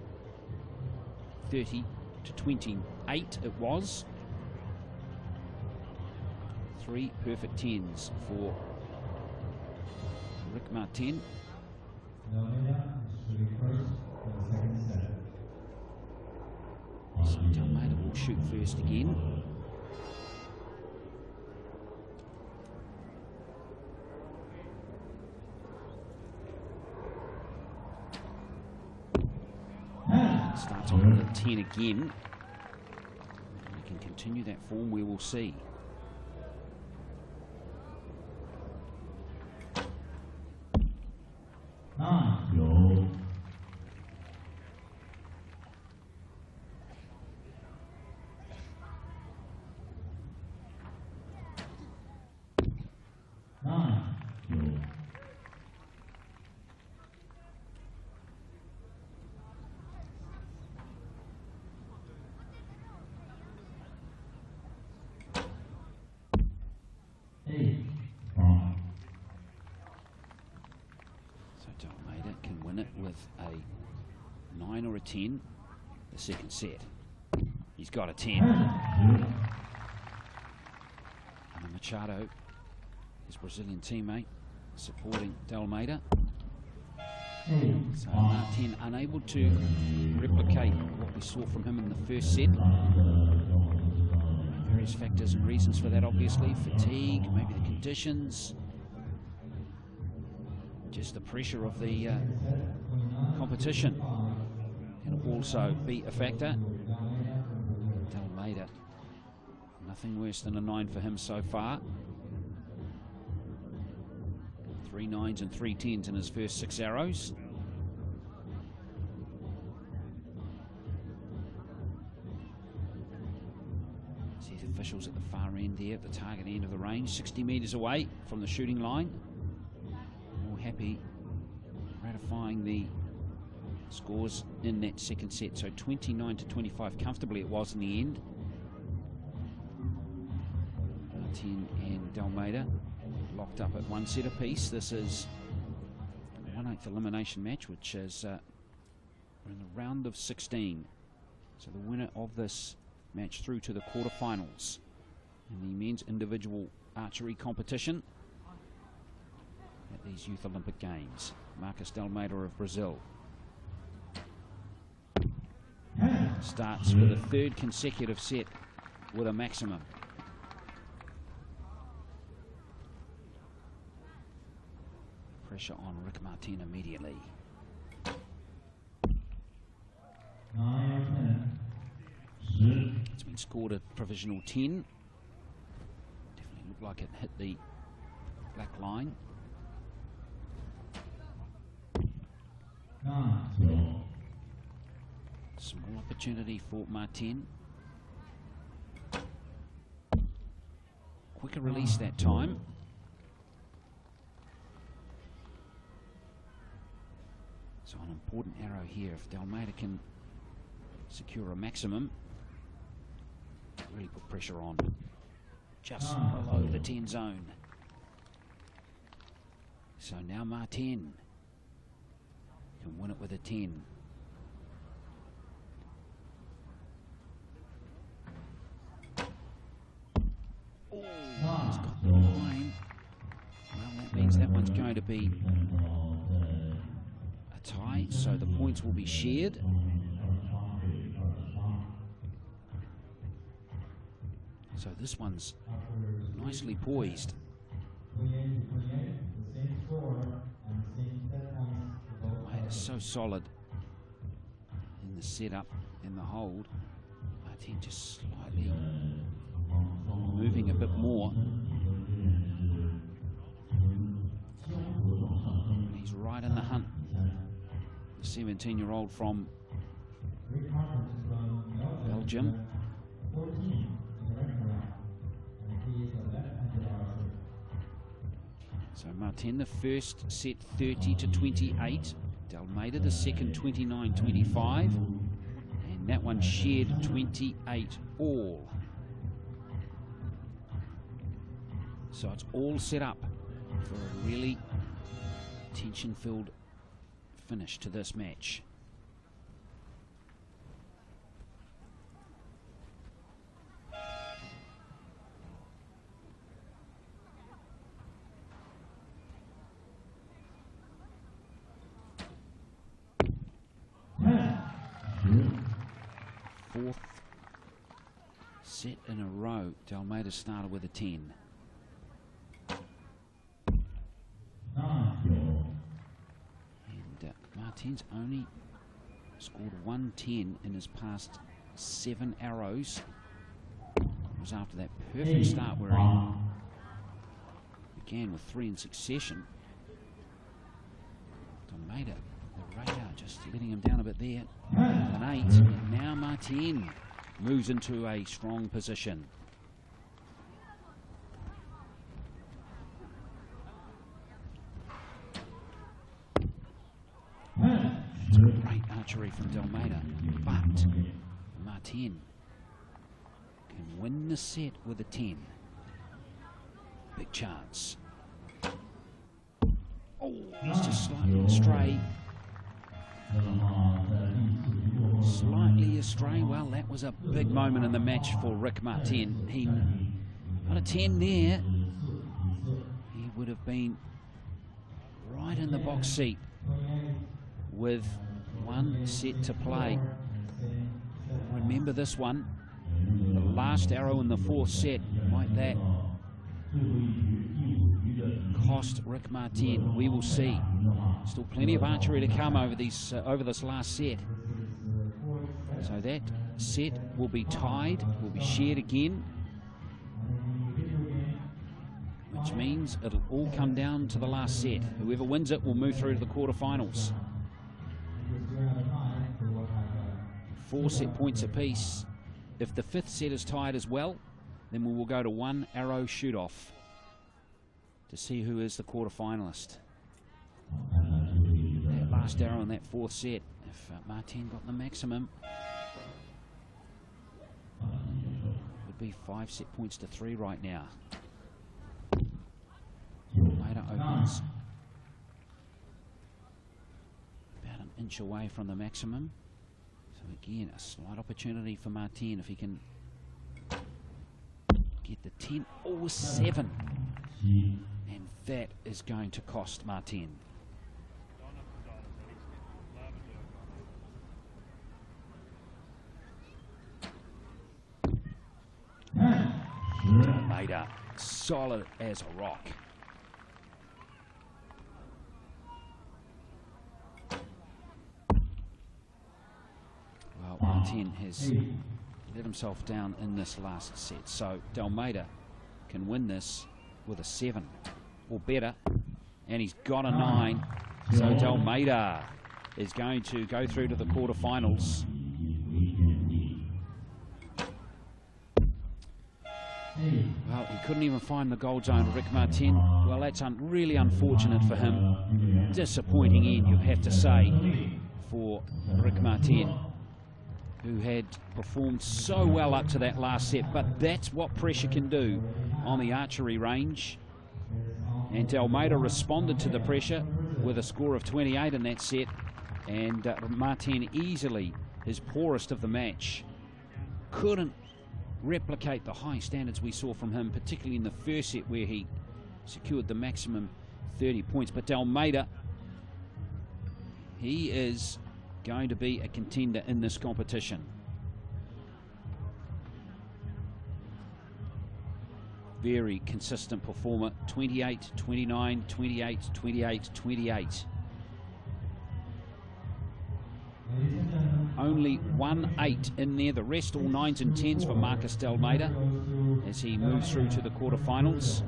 thirty to twenty-eight it was. Three perfect tens for Rick Martin. So D'Almeida will shoot first again. Starts off with a ten again. If he can continue that form, we will see. Nine. Nine. Eight. So D'Almeida can win it with a nine or a ten. The second set. He's got a ten. And Machado, his Brazilian teammate, supporting D'Almeida. So Martin unable to replicate what we saw from him in the first set. Various factors and reasons for that, obviously. Fatigue, maybe the conditions, just the pressure of the uh, competition can also be a factor. D'Almeida, nothing worse than a nine for him so far. Three nines and three tens in his first six arrows. See the officials at the far end there, at the target end of the range, sixty metres away from the shooting line. All happy, ratifying the scores in that second set. So twenty-nine to twenty-five comfortably it was in the end. Martin and D'Almeida locked up at one set apiece. This is a one-eighth elimination match, which is uh, we're in the round of sixteen. So the winner of this match through to the quarterfinals in the men's individual archery competition at these Youth Olympic Games. Marcos D'Almeida of Brazil starts with a third consecutive set with a maximum. Pressure on Rick Martin immediately. Nine, It's been scored a provisional ten. Definitely looked like it hit the black line. nine. Small opportunity for Martin. Quicker release that time. So an important arrow here. If D'Almeida can secure a maximum, really put pressure on. Just below the ten zone. So now Martin can win it with a ten. Oh, he's got the line. Well, that means that one's going to be a tie, so the points will be shared. So this one's nicely poised. Mate is so solid in the setup, in the hold. Martin just slightly moving a bit more. He's right in the hunt. The seventeen-year-old from Jim. So Martin the first set thirty to twenty-eight. Dalmeida the second twenty-nine twenty-five. And that one shared twenty-eight all. So it's all set up for a really tension-filled finish to this match. Fourth set in a row. Dalmeida started with a ten. And uh, Martin's only scored one ten in his past seven arrows. It was after that perfect start where he began with three in succession. Dalmeida, the radar just letting him down a bit there. An eight, and now Martin moves into a strong position. It's great archery from Dalmeida, but Martin can win the set with a ten. Big chance. Oh, he's just slightly astray. Slightly astray. Well, that was a big moment in the match for Rick Martin. He got a ten there. He would have been right in the box seat with one set to play. Remember this one, the last arrow in the fourth set, like that, cost Rick Martin. We will see. Still plenty of archery to come over these uh, over this last set. So that set will be tied, will be shared again, which means it'll all come down to the last set. Whoever wins it will move through to the quarterfinals. Four set points apiece. If the fifth set is tied as well, then we will go to one arrow shoot-off to see who is the quarterfinalist. That last arrow in that fourth set, if uh, Martin got the maximum, would be five set points to three right now. Later opens about an inch away from the maximum. So again, a slight opportunity for Martin if he can get the ten or seven. And that is going to cost Martin. Dalmeida, solid as a rock. Well, Martin has let himself down in this last set. So Dalmeida can win this with a seven or better, and he's got a nine. So Dalmeida is going to go through to the quarterfinals. Well, he couldn't even find the gold zone, Rick Martin. Well, that's un really unfortunate for him. Disappointing end, you have to say, for Rick Martin, who had performed so well up to that last set. But that's what pressure can do on the archery range. And Dalmeida responded to the pressure with a score of twenty-eight in that set. And uh, Martin easily his poorest of the match. Couldn't replicate the high standards we saw from him, particularly in the first set where he secured the maximum thirty points. But Dalmeida, he is going to be a contender in this competition. Very consistent performer. twenty-eight, twenty-nine, twenty-eight, twenty-eight, twenty-eight. Only one eight in there, the rest all nines and tens for Marcus Dalmeida as he moves through to the quarterfinals.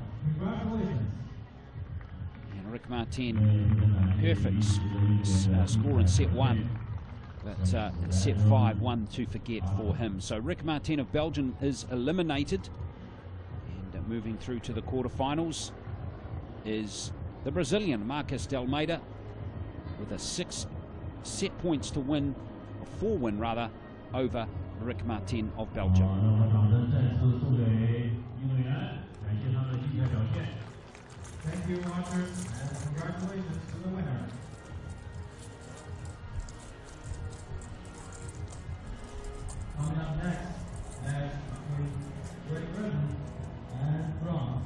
And Rick Martin, perfect uh, score in set one. But uh, set five, one to forget for him. So Rick Martin of Belgium is eliminated. And uh, moving through to the quarterfinals is the Brazilian Marcos de Almeida with a six set points to win, or four win rather, over Rick Martin of Belgium. Thank you, watchers, and congratulations to the winner. Coming up next, match between Great Britain and France.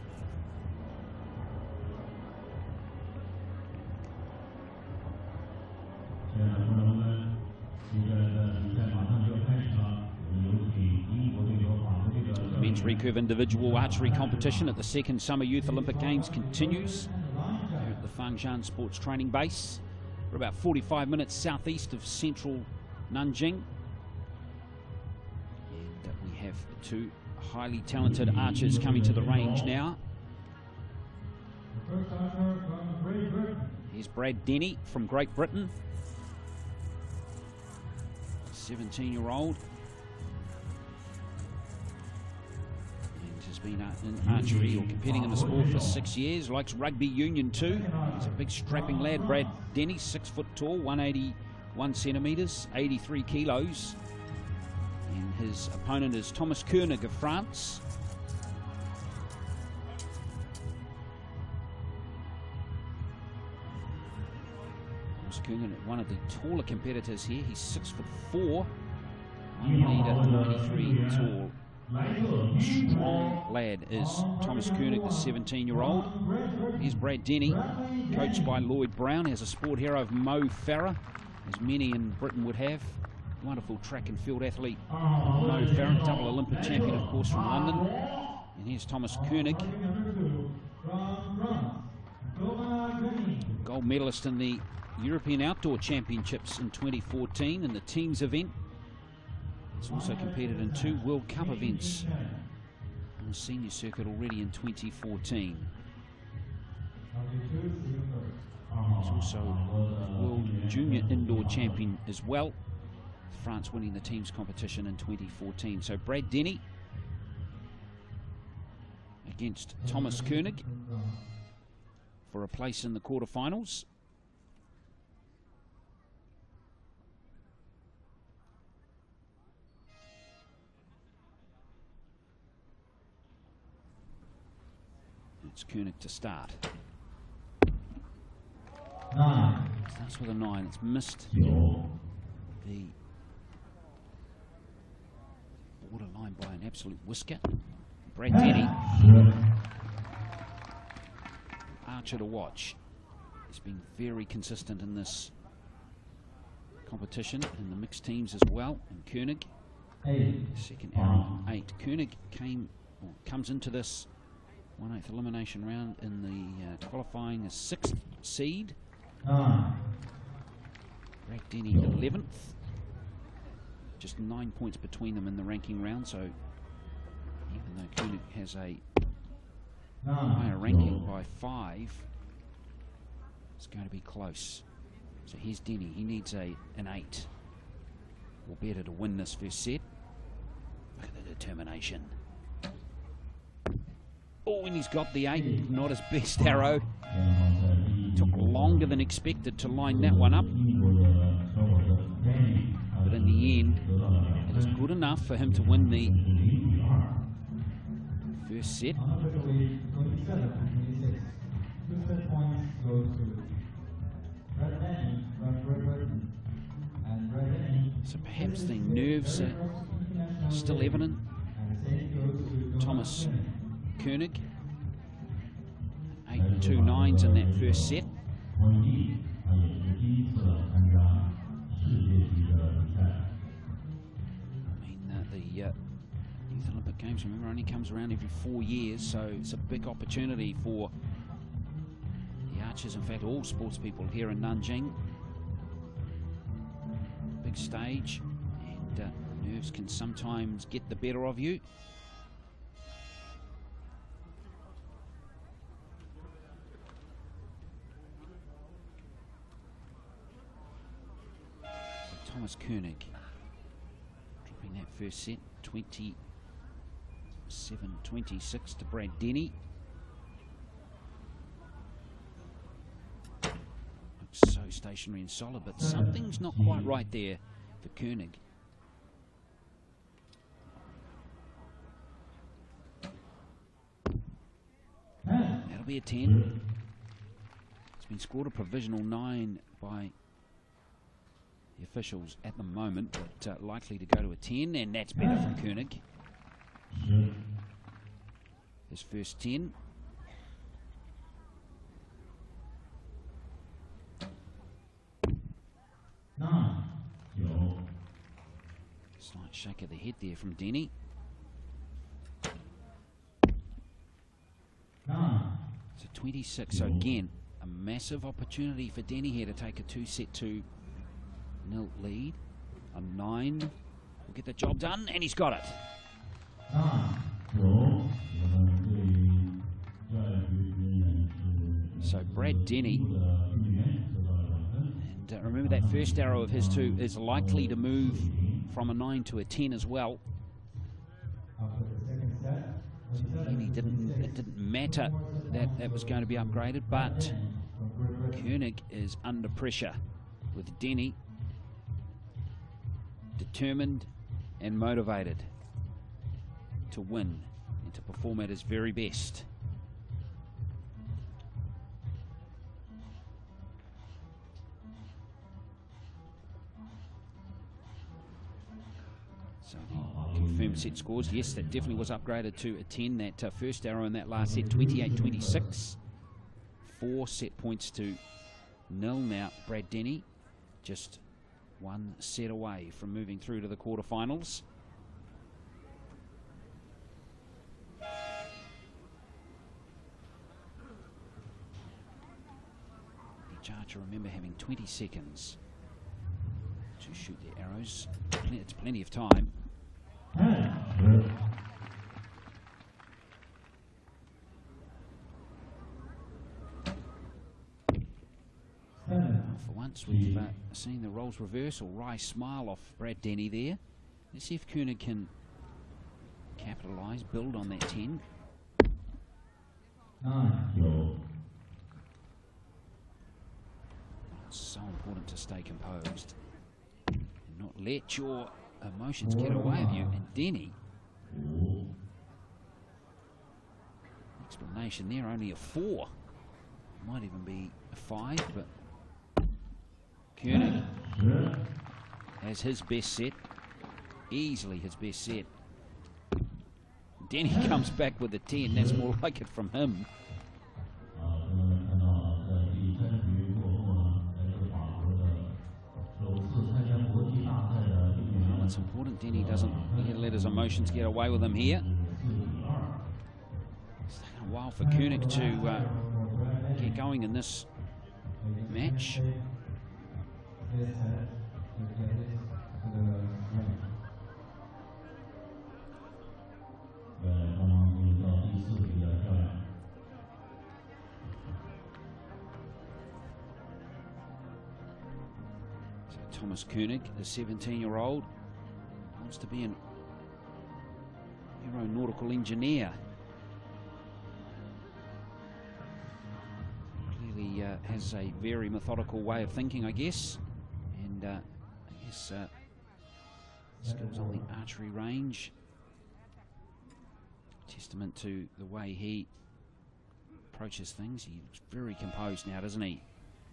The men's recurve individual archery competition at the second Summer Youth Olympic Games continues here at the Fangjian Sports Training Base. We're about forty-five minutes southeast of central Nanjing. And uh, we have two highly talented archers coming to the range now. Here's Brad Denny from Great Britain, seventeen year old. And has been in archery or competing in the sport for six years, likes rugby union too. He's a big strapping lad, Brad Denny, six foot tall, one eighty-one centimetres, eighty-three kilos. And his opponent is Thomas Koenig of France. Koenig, one of the taller competitors here. He's six foot four, one metre ninety-three tall. Strong lad is Thomas Koenig, the seventeen year old. Here's Brad Denny, coached by Lloyd Brown. He has a sport hero of Mo Farah, as many in Britain would have. Wonderful track and field athlete, Mo Farah, double Olympic champion, of course, from London. And here's Thomas Koenig, gold medalist in the European Outdoor Championships in twenty fourteen in the teams event. He's also competed in two World Cup events on the senior circuit already in twenty fourteen. He's also a World Junior Indoor Champion as well, France winning the teams competition in twenty fourteen. So Brad Denny against Thomas Koenig for a place in the quarterfinals. It's Koenig to start. Nine. Starts with a nine. It's missed the borderline by an absolute whisker. Brad Denny, archer to watch. He's been very consistent in this competition, in the mixed teams as well. And Koenig, Eight. second arrow, eight. Koenig came, or comes into this one-eighth elimination round in the uh, qualifying as sixth seed. Nine. Brad Denny eleventh. Just nine points between them in the ranking round, so even though Koenig has a higher ranking by five, it's going to be close. So here's Denny. He needs a an eight or better to win this first set. Look at the determination. Oh, and he's got the eight, not his best arrow. Took longer than expected to line that one up. But in the end, it is good enough for him to win the first set. So perhaps the nerves are still evident. Thomas Koenig, eight and two nines in that first set. I mean, uh, the uh, Youth Olympic Games, remember, only comes around every four years, so it's a big opportunity for the archers, in fact, all sports people here in Nanjing. Big stage, and uh, nerves can sometimes get the better of you. Thomas Koenig dropping that first set, twenty-seven twenty-six to Brad Denny. Looks so stationary and solid, but something's not quite right there for Koenig. That'll be a ten. It's been scored a provisional nine by the officials at the moment, but uh, likely to go to a ten, and that's better from Koenig. His first ten. Slight shake of the head there from Denny. So twenty-six, so again, a massive opportunity for Denny here to take a two-set to nil lead. A nine will get the job done, and he's got it. So Brad Denny, and uh, remember that first arrow of his too is likely to move from a nine to a ten as well. So Denny didn't, it didn't matter that that was going to be upgraded, but Koenig is under pressure with Denny determined and motivated to win and to perform at his very best. So the confirmed set scores, yes, that definitely was upgraded to a ten. That uh, first arrow in that last set, twenty-eight twenty-six. Four set points to nil now. Brad Denny just one set away from moving through to the quarterfinals. Each archer, remember, having twenty seconds to shoot their arrows. It's plenty of time. For once, we've uh, seen the roles reverse, or wry smile off Brad Denny there. Let's see if Koenig can capitalise, build on that ten. It's so important to stay composed and not let your emotions get away with you. And Denny, explanation there, only a four. Might even be a five, but Koenig has his best set, easily his best set. Denny comes back with a ten, that's more like it from him. Well, it's important Denny doesn't let his emotions get away with him here. It's taken a while for Koenig to uh, get going in this match. So Thomas Koenig, the seventeen-year-old, wants to be an aeronautical engineer. Clearly uh, has a very methodical way of thinking, I guess. And uh, I guess uh, skills on the archery range. Testament to the way he approaches things. He looks very composed now, doesn't he?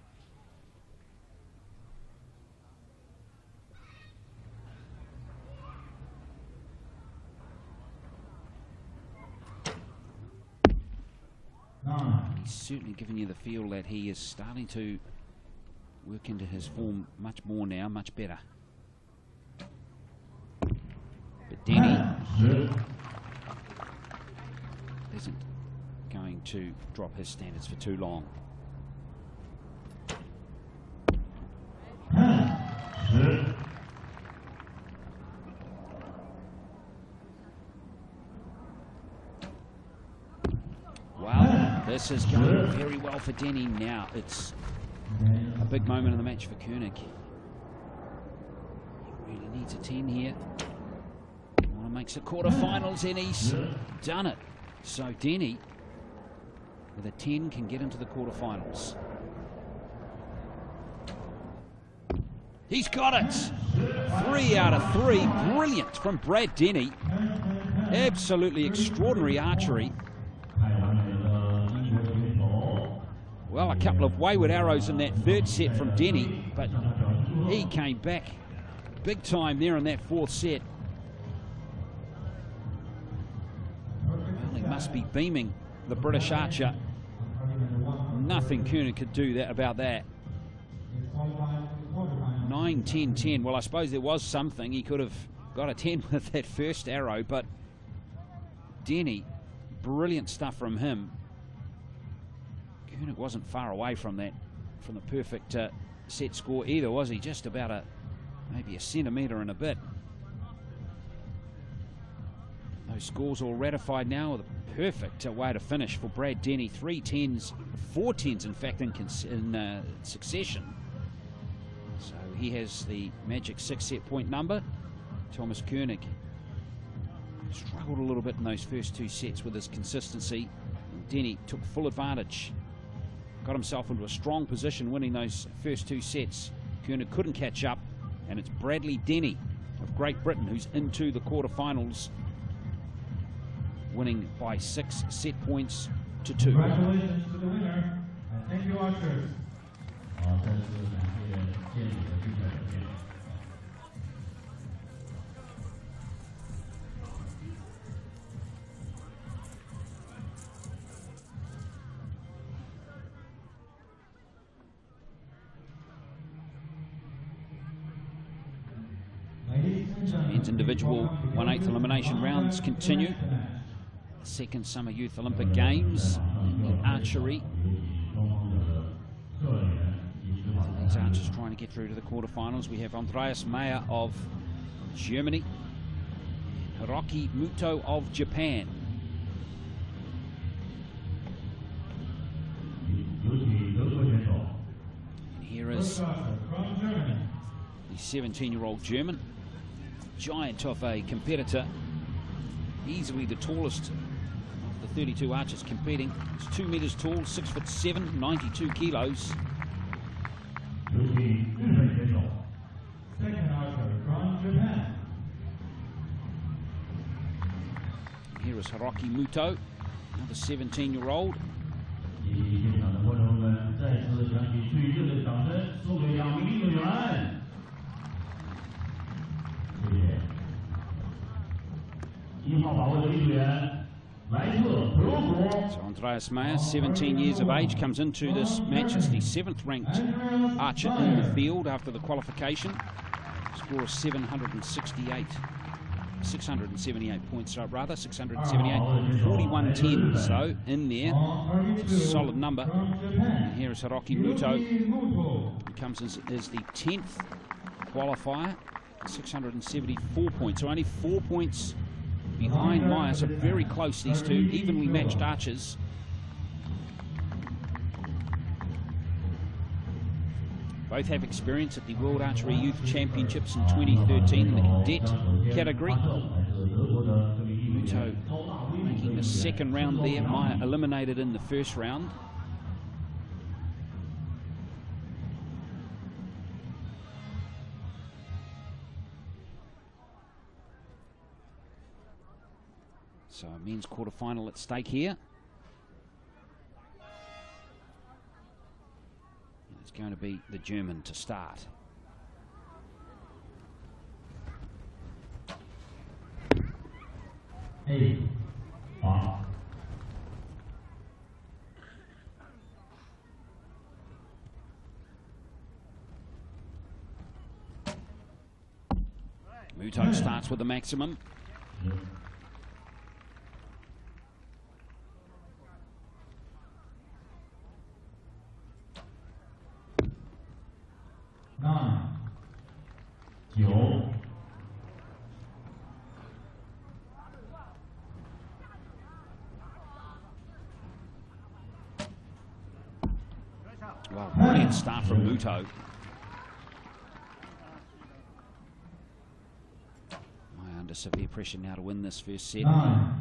He's certainly giving you the feel that he is starting to work into his form much more now, much better. But Denny isn't going to drop his standards for too long. Wow, this is going very well for Denny now. It's a big moment in the match for Koenig. Really needs a ten here. Want to makes the quarterfinals, and he's done it. So Denny, with a ten, can get into the quarterfinals. He's got it. Three out of three. Brilliant from Brad Denny. Absolutely extraordinary archery. Well, a couple of wayward arrows in that third set from Denny, but he came back big time there in that fourth set. Well, he must be beaming, the British archer. Nothing Koenig could do that about that. nine, ten, ten. Well, I suppose there was something. He could have got a ten with that first arrow, but Denny, brilliant stuff from him. Koenig wasn't far away from that, from the perfect uh, set score either, was he? Just about a, maybe a centimetre and a bit. Those scores all ratified now. The perfect uh, way to finish for Brad Denny. Three tens, four tens, in fact, in, in uh, succession. So he has the magic six set point number. Thomas Koenig struggled a little bit in those first two sets with his consistency. And Denny took full advantage. Got himself into a strong position winning those first two sets. Koenig couldn't catch up, and it's Bradley Denny of Great Britain who's into the quarterfinals, winning by six set points to two. Congratulations to the winner, and thank you, archers. Men's individual one-eighth elimination rounds continue. Second Summer Youth Olympic Games in archery. These archers trying to get through to the quarterfinals. We have Andreas Meyer of Germany, Hiroki Muto of Japan. And here is the seventeen-year-old German. Giant of a competitor, easily the tallest of the thirty-two archers competing. He's two meters tall, six foot seven, ninety-two kilos. Second archer from Japan. Here is Hiroki Muto, another seventeen-year-old. So Andreas Meyer, seventeen years of age, comes into this match as the seventh ranked archer in the field after the qualification. Score of seven hundred sixty-eight, six hundred seventy-eight points, so rather, six hundred seventy-eight, forty-one tens though in there. It's a solid number. And here is Hiroki Muto. He comes as, as the tenth qualifier, six hundred seventy-four points, so only four points behind Meyer, so very close, these two evenly matched archers. Both have experience at the World Archery Youth Championships in twenty thirteen in the cadet category. Muto making the second round there, Meyer eliminated in the first round. So a men's quarterfinal at stake here. It's going to be the German to start. Eight. Off. Muto starts with the maximum. Yep. Nine. Yo. Well, brilliant start from Muto. under severe pressure now to win this first set. Nine.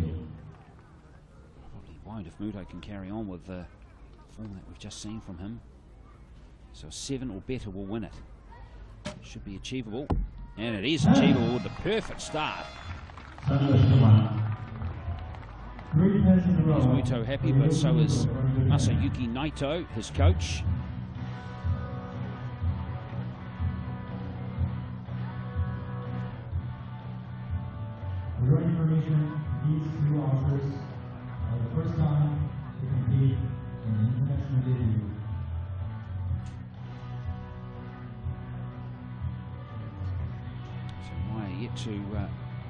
Probably won't if Muto can carry on with the form that we've just seen from him. So seven or better will win it. Should be achievable. And it is achievable with the perfect start. Three pairs in a row. Is Muto happy, but so is Masayuki Naito, his coach. For your information, these two archers are the first time to compete in an international debut. So Maya yet to uh,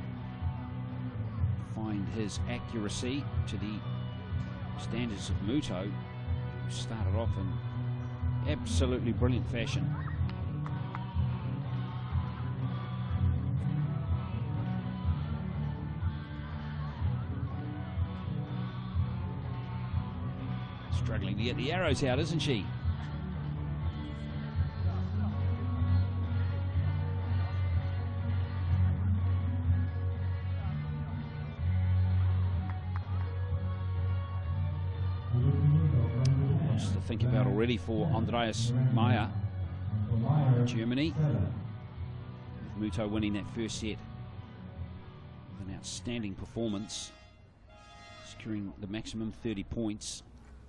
find his accuracy to the standards of Muto, who started off in absolutely brilliant fashion. Struggling to get the arrows out, isn't she? Lots to think about already for Andreas Maier, Germany. With Muto winning that first set with an outstanding performance, securing the maximum thirty points.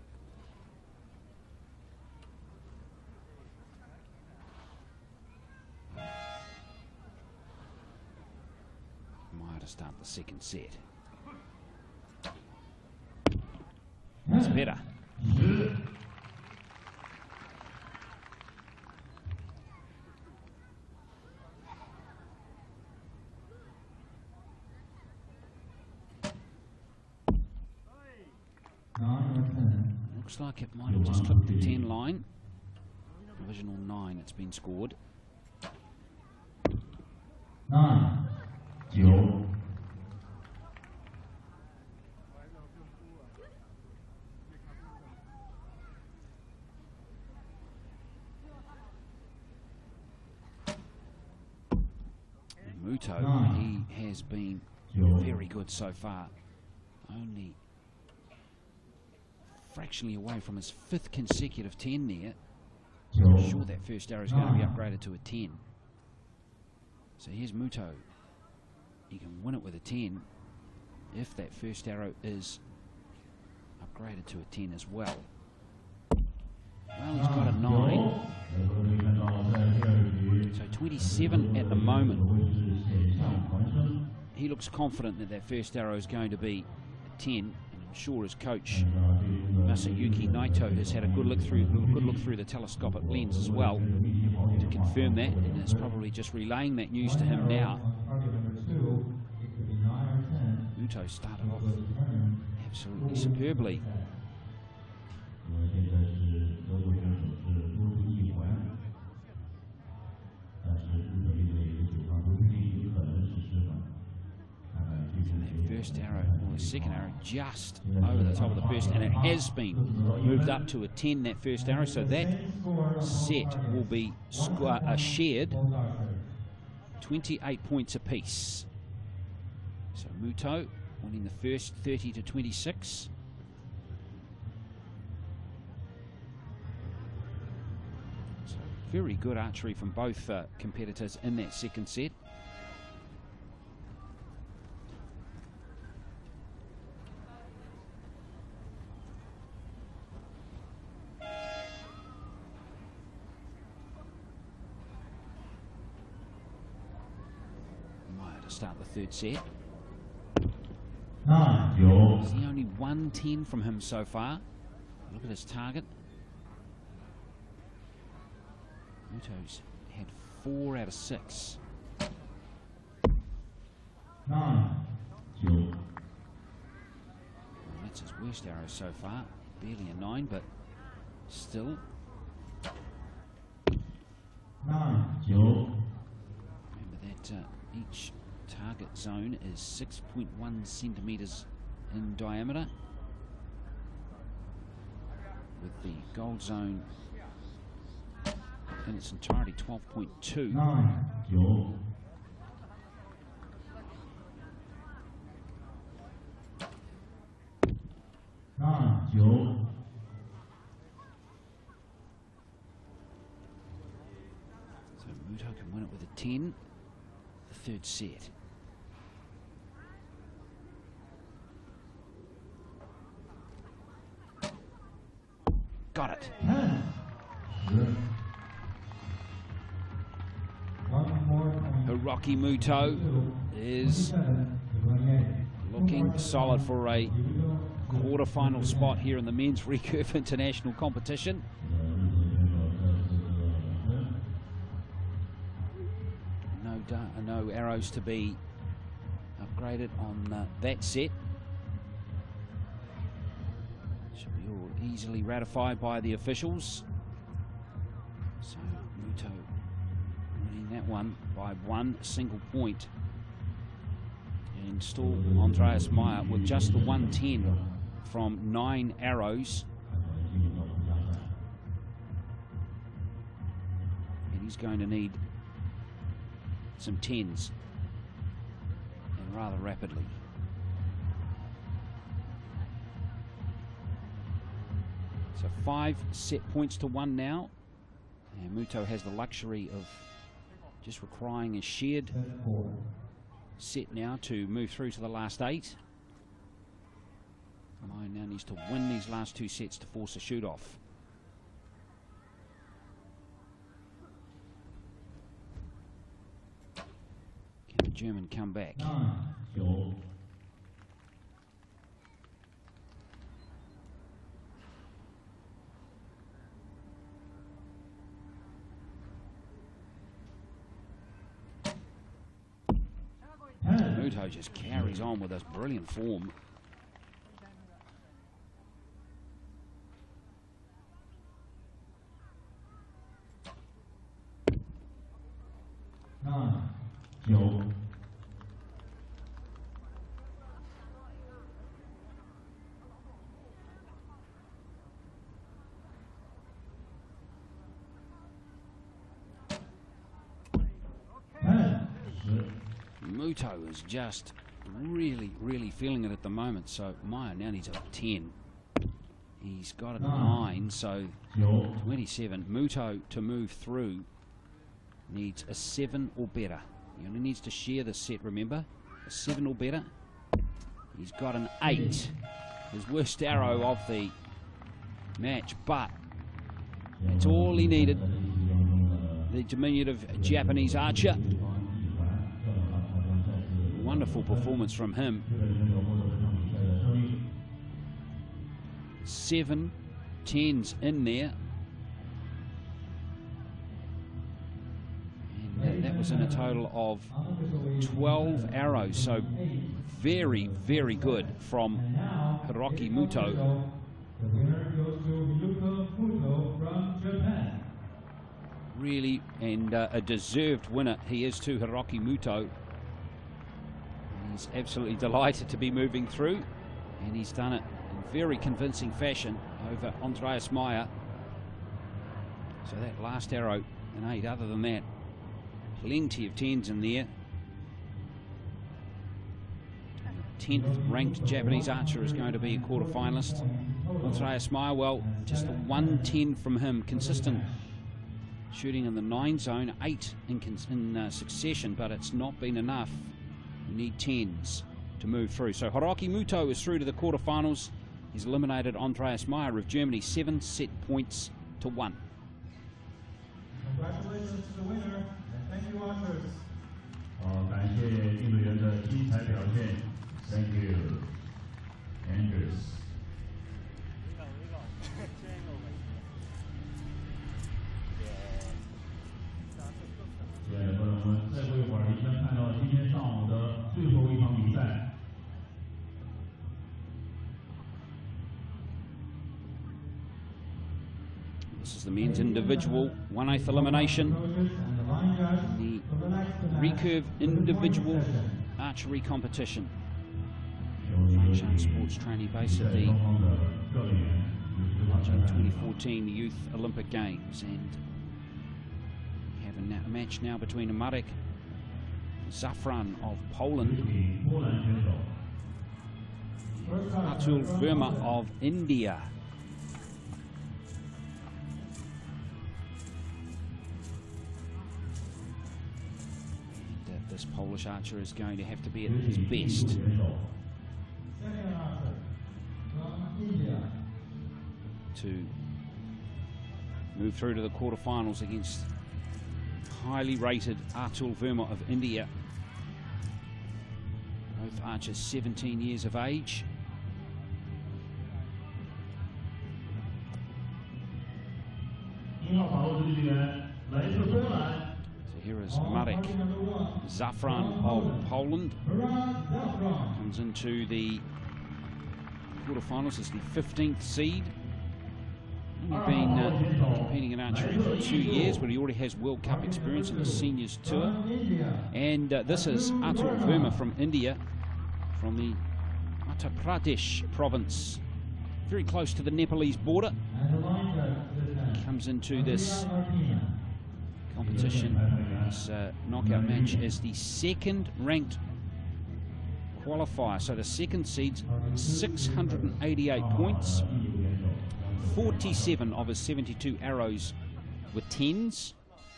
Maier to start the second set. That's better. Looks like it might have just clipped the ten line. Provisional nine, it's been scored. Nine. Zero. Muto, he has been very good so far. Only fractionally away from his fifth consecutive ten there. I'm sure that first arrow is going to be upgraded to a ten. So here's Muto. He can win it with a ten if that first arrow is upgraded to a ten as well. Well, he's got a nine. So twenty-seven at the moment. He looks confident that that first arrow is going to be a ten, and I'm sure his coach Masayuki Naito has had a good look through, good look through the telescopic lens as well to confirm that, and is probably just relaying that news to him now. Muto started off absolutely superbly. First arrow, or the second arrow, just over the top of the first, and it has been moved up to a ten, that first arrow, so that set will be uh, shared twenty-eight points apiece. So Muto winning the first thirty to twenty-six. So very good archery from both uh, competitors in that second set. Start the third set. Nine. It's the only one ten from him so far. Look at his target. Muto's had four out of six. Nine. Well, that's his worst arrow so far. Barely a nine, but still. Nine. Remember that uh, each target zone is six point one centimetres in diameter, with the gold zone in its entirety twelve point two. Nine. 九。 So Muto can win it with a ten, the third set. Got it. Hiroki Muto is looking solid for a quarter-final spot here in the men's recurve international competition. No, no arrows to be upgraded on uh, that set. Should be all easily ratified by the officials. So Muto winning that one by one single point. And still Andreas Meyer with just the one ten from nine arrows. And he's going to need some tens, and rather rapidly. So five set points to one now, and Muto has the luxury of just requiring a shared set now to move through to the last eight. Meyer now needs to win these last two sets to force a shoot-off. Can the German come back? Muto just carries on with this brilliant form. Nine, Joe. Muto is just really, really feeling it at the moment. So Meyer now needs a ten. He's got a nine, so twenty-seven. Muto to move through needs a seven or better. He only needs to share the set, remember? A seven or better. He's got an eight. His worst arrow of the match, but it's all he needed. The diminutive Japanese archer. Wonderful performance from him. Seven tens in there. And that, that was in a total of twelve arrows. So very, very good from Hiroki Muto. The winner goes to Yuka Muto from Japan. Really, and uh, a deserved winner he is too, Hiroki Muto. He's absolutely delighted to be moving through, and he's done it in very convincing fashion over Andreas Meyer. So that last arrow, an eight. Other than that, plenty of tens in there. tenth ranked Japanese archer is going to be a quarter-finalist. Andreas Meyer, well, just the one ten from him. Consistent shooting in the nine zone, eight in, in uh, succession, but it's not been enough. We need tens to move through. So Hiroki Muto is through to the quarterfinals. He's eliminated Andreas Meyer of Germany, seven set points to one. Congratulations to the winner, and thank you, archers. 好，感谢运动员的精彩表现。Thank you, Andrews. 亲爱的朋友们，再过一会儿，你将看到今天上午的最后一场比赛。 This is the men's individual one-eighth elimination. The recurve individual archery competition. Sunshine Sports Training base at the twenty fourteen Youth Olympic Games, and we have a, na a match now between Marek Zafran of Poland Atul Verma of India. And uh, this Polish archer is going to have to be at his best to move through to the quarterfinals against highly rated Atul Verma of India. Both archers seventeen years of age. So here is Marek Zafran of Poland. Comes into the quarterfinals as the fifteenth seed. Only been uh, competing in archery for two years, but he already has World Cup experience in the Seniors Tour. And uh, this is Atul Verma from India, from the Uttar Pradesh province, very close to the Nepalese border. Comes into this competition, this uh, knockout match, as the second ranked qualifier. So the second seed's six hundred eighty-eight points. forty-seven of his seventy-two arrows were tens.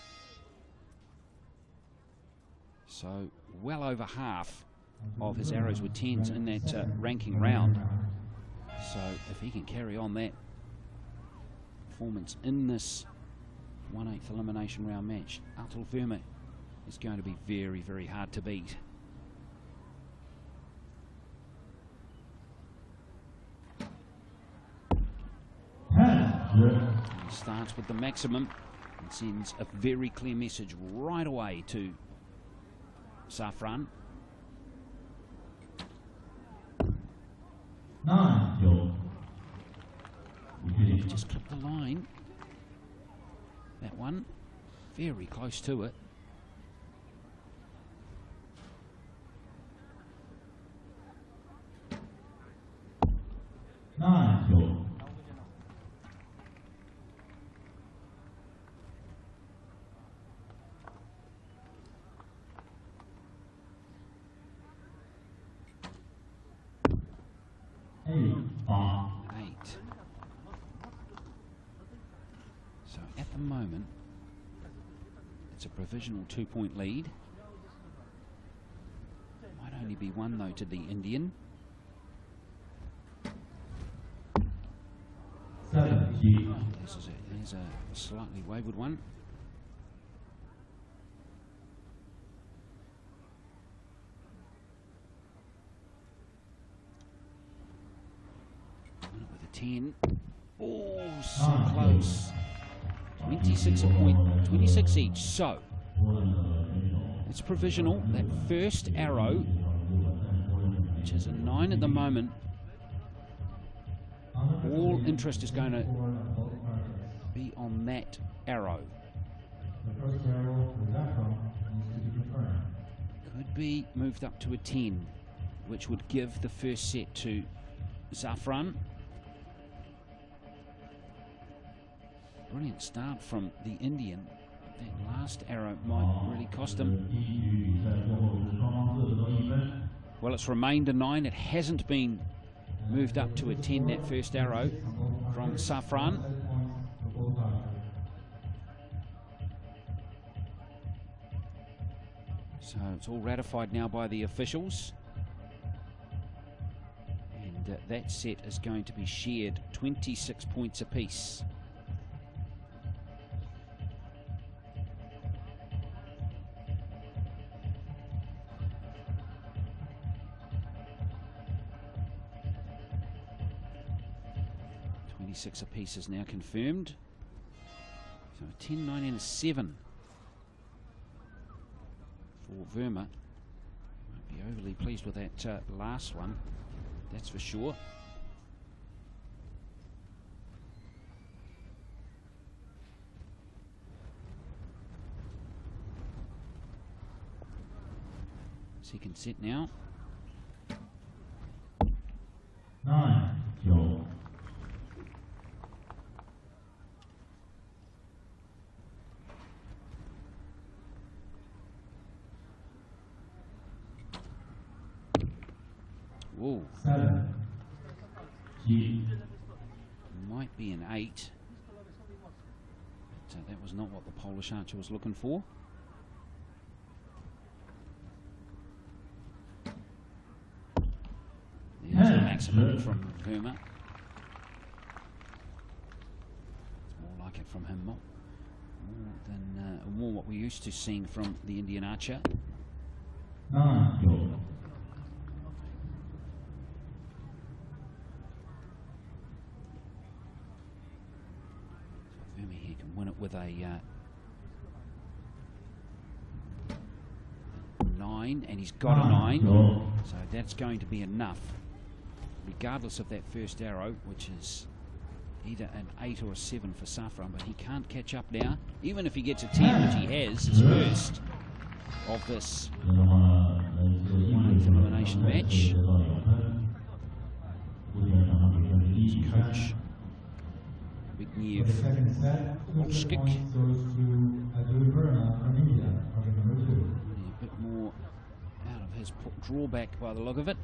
So well over half of his arrows were tens in that uh, ranking round. So if he can carry on that performance in this one-eighth elimination round match, Atul Verma is going to be very, very hard to beat. He starts with the maximum and sends a very clear message right away to Zafran. Nine. Just clip the line. That one, very close to it. Nine. Eight. So at the moment, it's a provisional two-point lead. Might only be one though to the Indian. Seven. This is a, there's a slightly wayward one. With a ten. Oh, so close. twenty-six a point, twenty-six each. So it's provisional. That first arrow, which is a nine at the moment, all interest is going to be on that arrow. Could be moved up to a ten, which would give the first set to Zafran. Brilliant start from the Indian. That last arrow might really cost him. Well, it's remained a nine. It hasn't been moved up to a ten, that first arrow from Zafran. So it's all ratified now by the officials. And uh, that set is going to be shared twenty-six points apiece. twenty-six apiece is now confirmed. So a ten, nine and a seven for Verma. Won't be overly pleased with that uh, last one, that's for sure. Second set now. Nine. Yo. Whoa. Seven. Might be an eight. But, uh, that was not what the Polish archer was looking for. There's the maximum from Verma. It's more like it from him, more, more than uh, more what we're used to seeing from the Indian archer. Nine. Verma here can win it with a uh, nine, and he's got a nine, so that's going to be enough, regardless of that first arrow, which is either an eight or a seven for Safran, but he can't catch up now. Even if he gets a ten, which he has, his first of this one-eighth elimination match. His coach, Zbigniew Kowalczyk. A bit more out of his drawback by the look of it.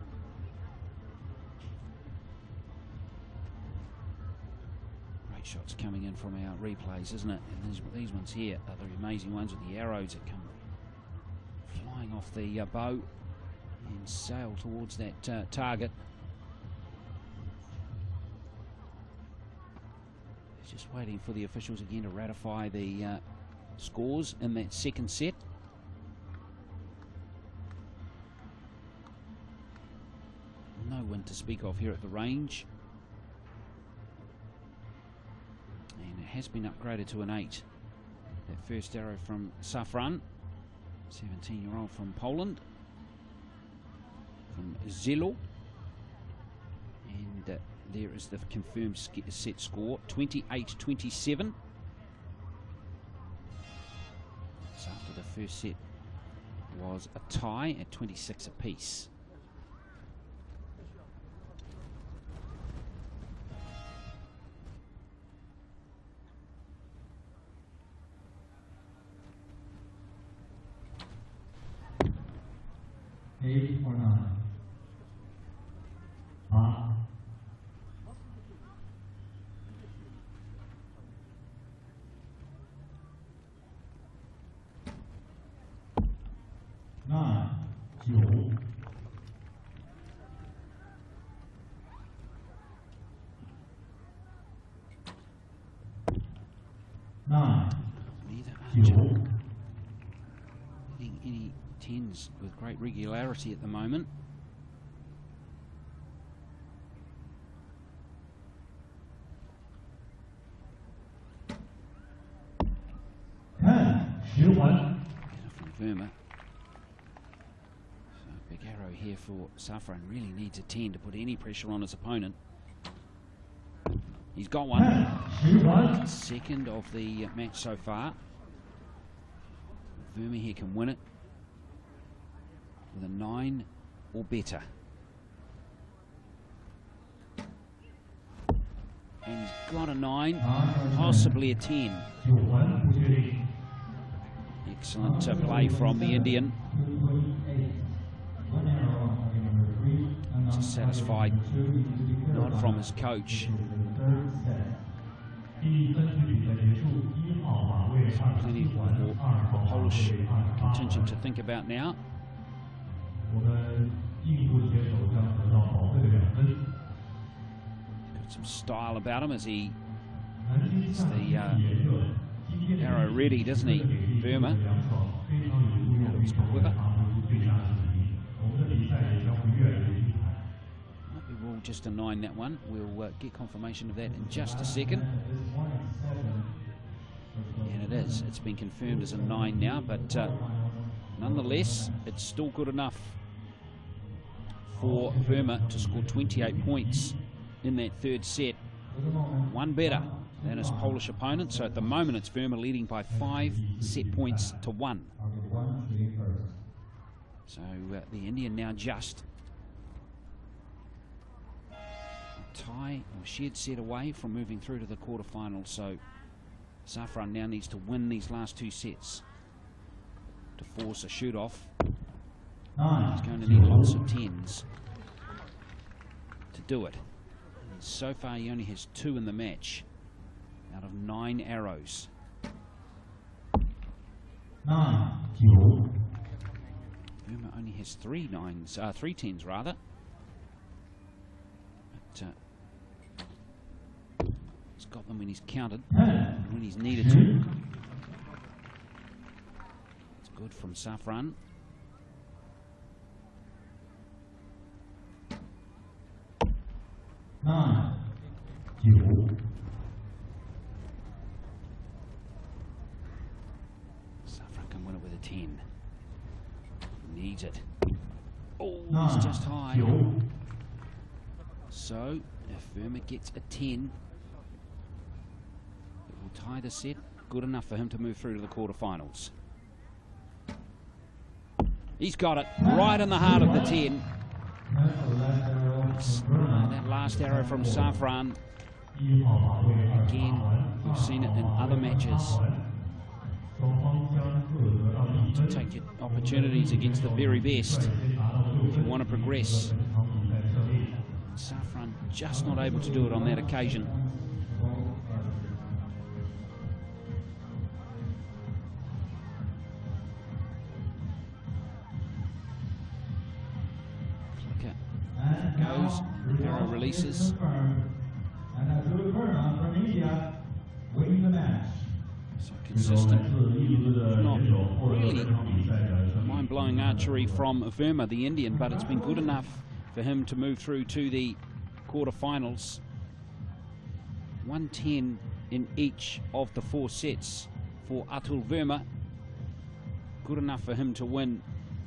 Great shots coming in from our replays, isn't it? And these, these ones here are the amazing ones with the arrows that come flying off the uh, bow and sail towards that uh, target. Just waiting for the officials again to ratify the uh, scores in that second set. No wind to speak of here at the range. And it has been upgraded to an eight. That first arrow from Safran, seventeen-year-old from Poland, from Zelo. And uh, there is the confirmed set score, twenty-eight twenty-seven. So after the first set was a tie at twenty-six apiece. Eight or nine? Ah. Nine. Two. Nine. Neither archer hitting any tens with great regularity at the moment. Ten. One. From Verma. So big arrow here for Safran. Really needs a ten to put any pressure on his opponent. He's got one. Second of the match so far. Verma here can win it with a nine or better. And he's got a nine, possibly a ten. Excellent uh, play from the Indian. It's a satisfied nod from his coach. Plenty for the Polish contingent to think about now. Got some style about him as he is the uh, arrow ready, doesn't he, Verma? Out of his quiver. Might be ruled just a nine, that one. We'll uh, get confirmation of that in just a second. And it is. It's been confirmed as a nine now, but uh, nonetheless, it's still good enough for Verma to score twenty-eight points in that third set. One better than his Polish opponent, so at the moment it's Verma leading by five set points to one. So uh, the Indian now just a tie or shared set away from moving through to the quarterfinals. So Safran now needs to win these last two sets to force a shoot-off. He's going to need lots of tens to do it. So far, he only has two in the match out of nine arrows. Nine, two. Verma only has three nines, uh, three tens rather. But uh, he's got them when he's counted, and when he's needed to. It's good from Safran. Nine, two. Safran can win it with a ten. Needs it. Oh, Nine, it's just high. two. So, if Verma gets a ten, it will tie the set. Good enough for him to move through to the quarterfinals. He's got it right in the heart of the ten. Uh, that last arrow from Safran. Again, we've seen it in other matches. To take your opportunities against the very best if you want to progress. Safran just not able to do it on that occasion. Flicker goes, arrow releases. So consistent, not really mind-blowing archery from Verma, the Indian, but it's been good enough for him to move through to the quarterfinals. one ten in each of the four sets for Atul Verma. Good enough for him to win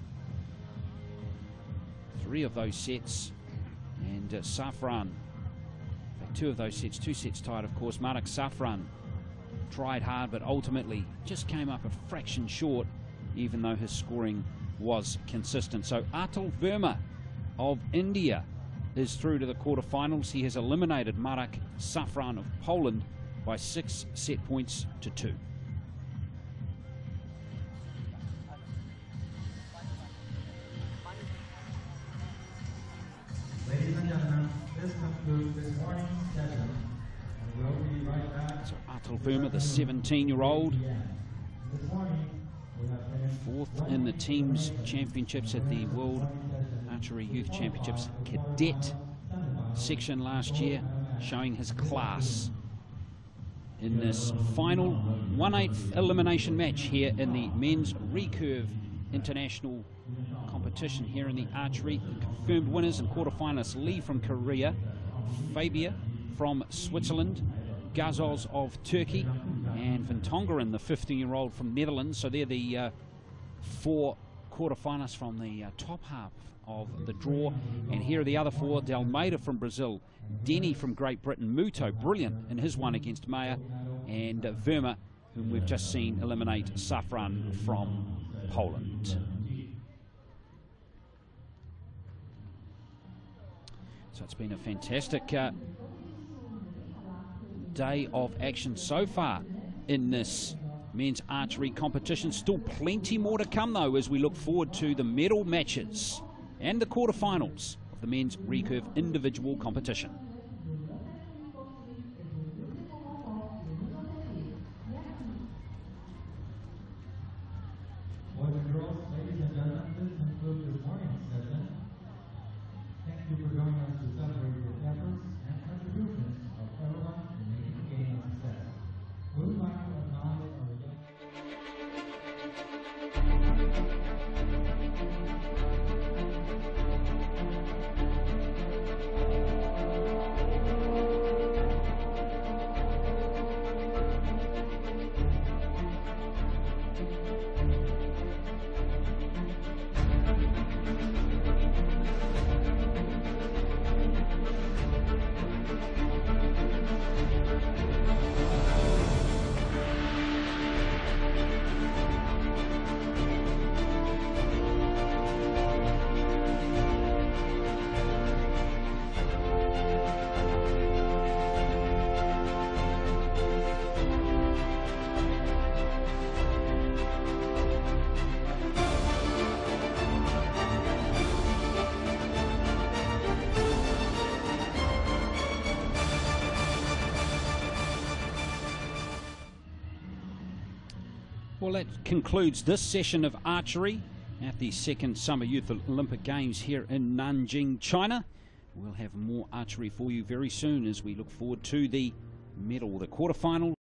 three of those sets. And uh, Safran, in fact, two of those sets, two sets tied, of course. Marek Safran tried hard, but ultimately just came up a fraction short, even though his scoring was consistent. So Atul Verma of India is through to the quarterfinals. He has eliminated Marek Safran of Poland by six set points to two. Ladies and gentlemen, this concludes this morning's session. And we'll be right back. So Atul Verma, the seventeen-year-old, This morning, we have finished fourth in the team's championships at the World Archery Youth Championships cadet section last year, showing his class in this final one eighth elimination match here in the men's recurve international competition here in the archery. The confirmed winners and quarterfinalists: Lee from Korea, Fabia from Switzerland, Gazoz of Turkey, and Van Tongeren, the fifteen-year-old from Netherlands. So they're the uh, four quarterfinalists from the uh, top half of the draw. And here are the other four: Dalmeida from Brazil, Denny from Great Britain, Muto, brilliant in his one against Mayer, and uh, Verma, whom we've just seen eliminate Safran from Poland. So it's been a fantastic uh, day of action so far in this men's archery competition. Still plenty more to come, though, as we look forward to the medal matches and the quarterfinals of the men's recurve individual competition. Boys and girls, ladies and gentlemen, this concludes this morning's session. Thank you for joining us to celebrate the efforts and contributions of everyone in making the game a success. We would like to acknowledge our young Well, that concludes this session of archery at the second Summer Youth Olympic Games here in Nanjing, China. We'll have more archery for you very soon as we look forward to the medal, the quarterfinal.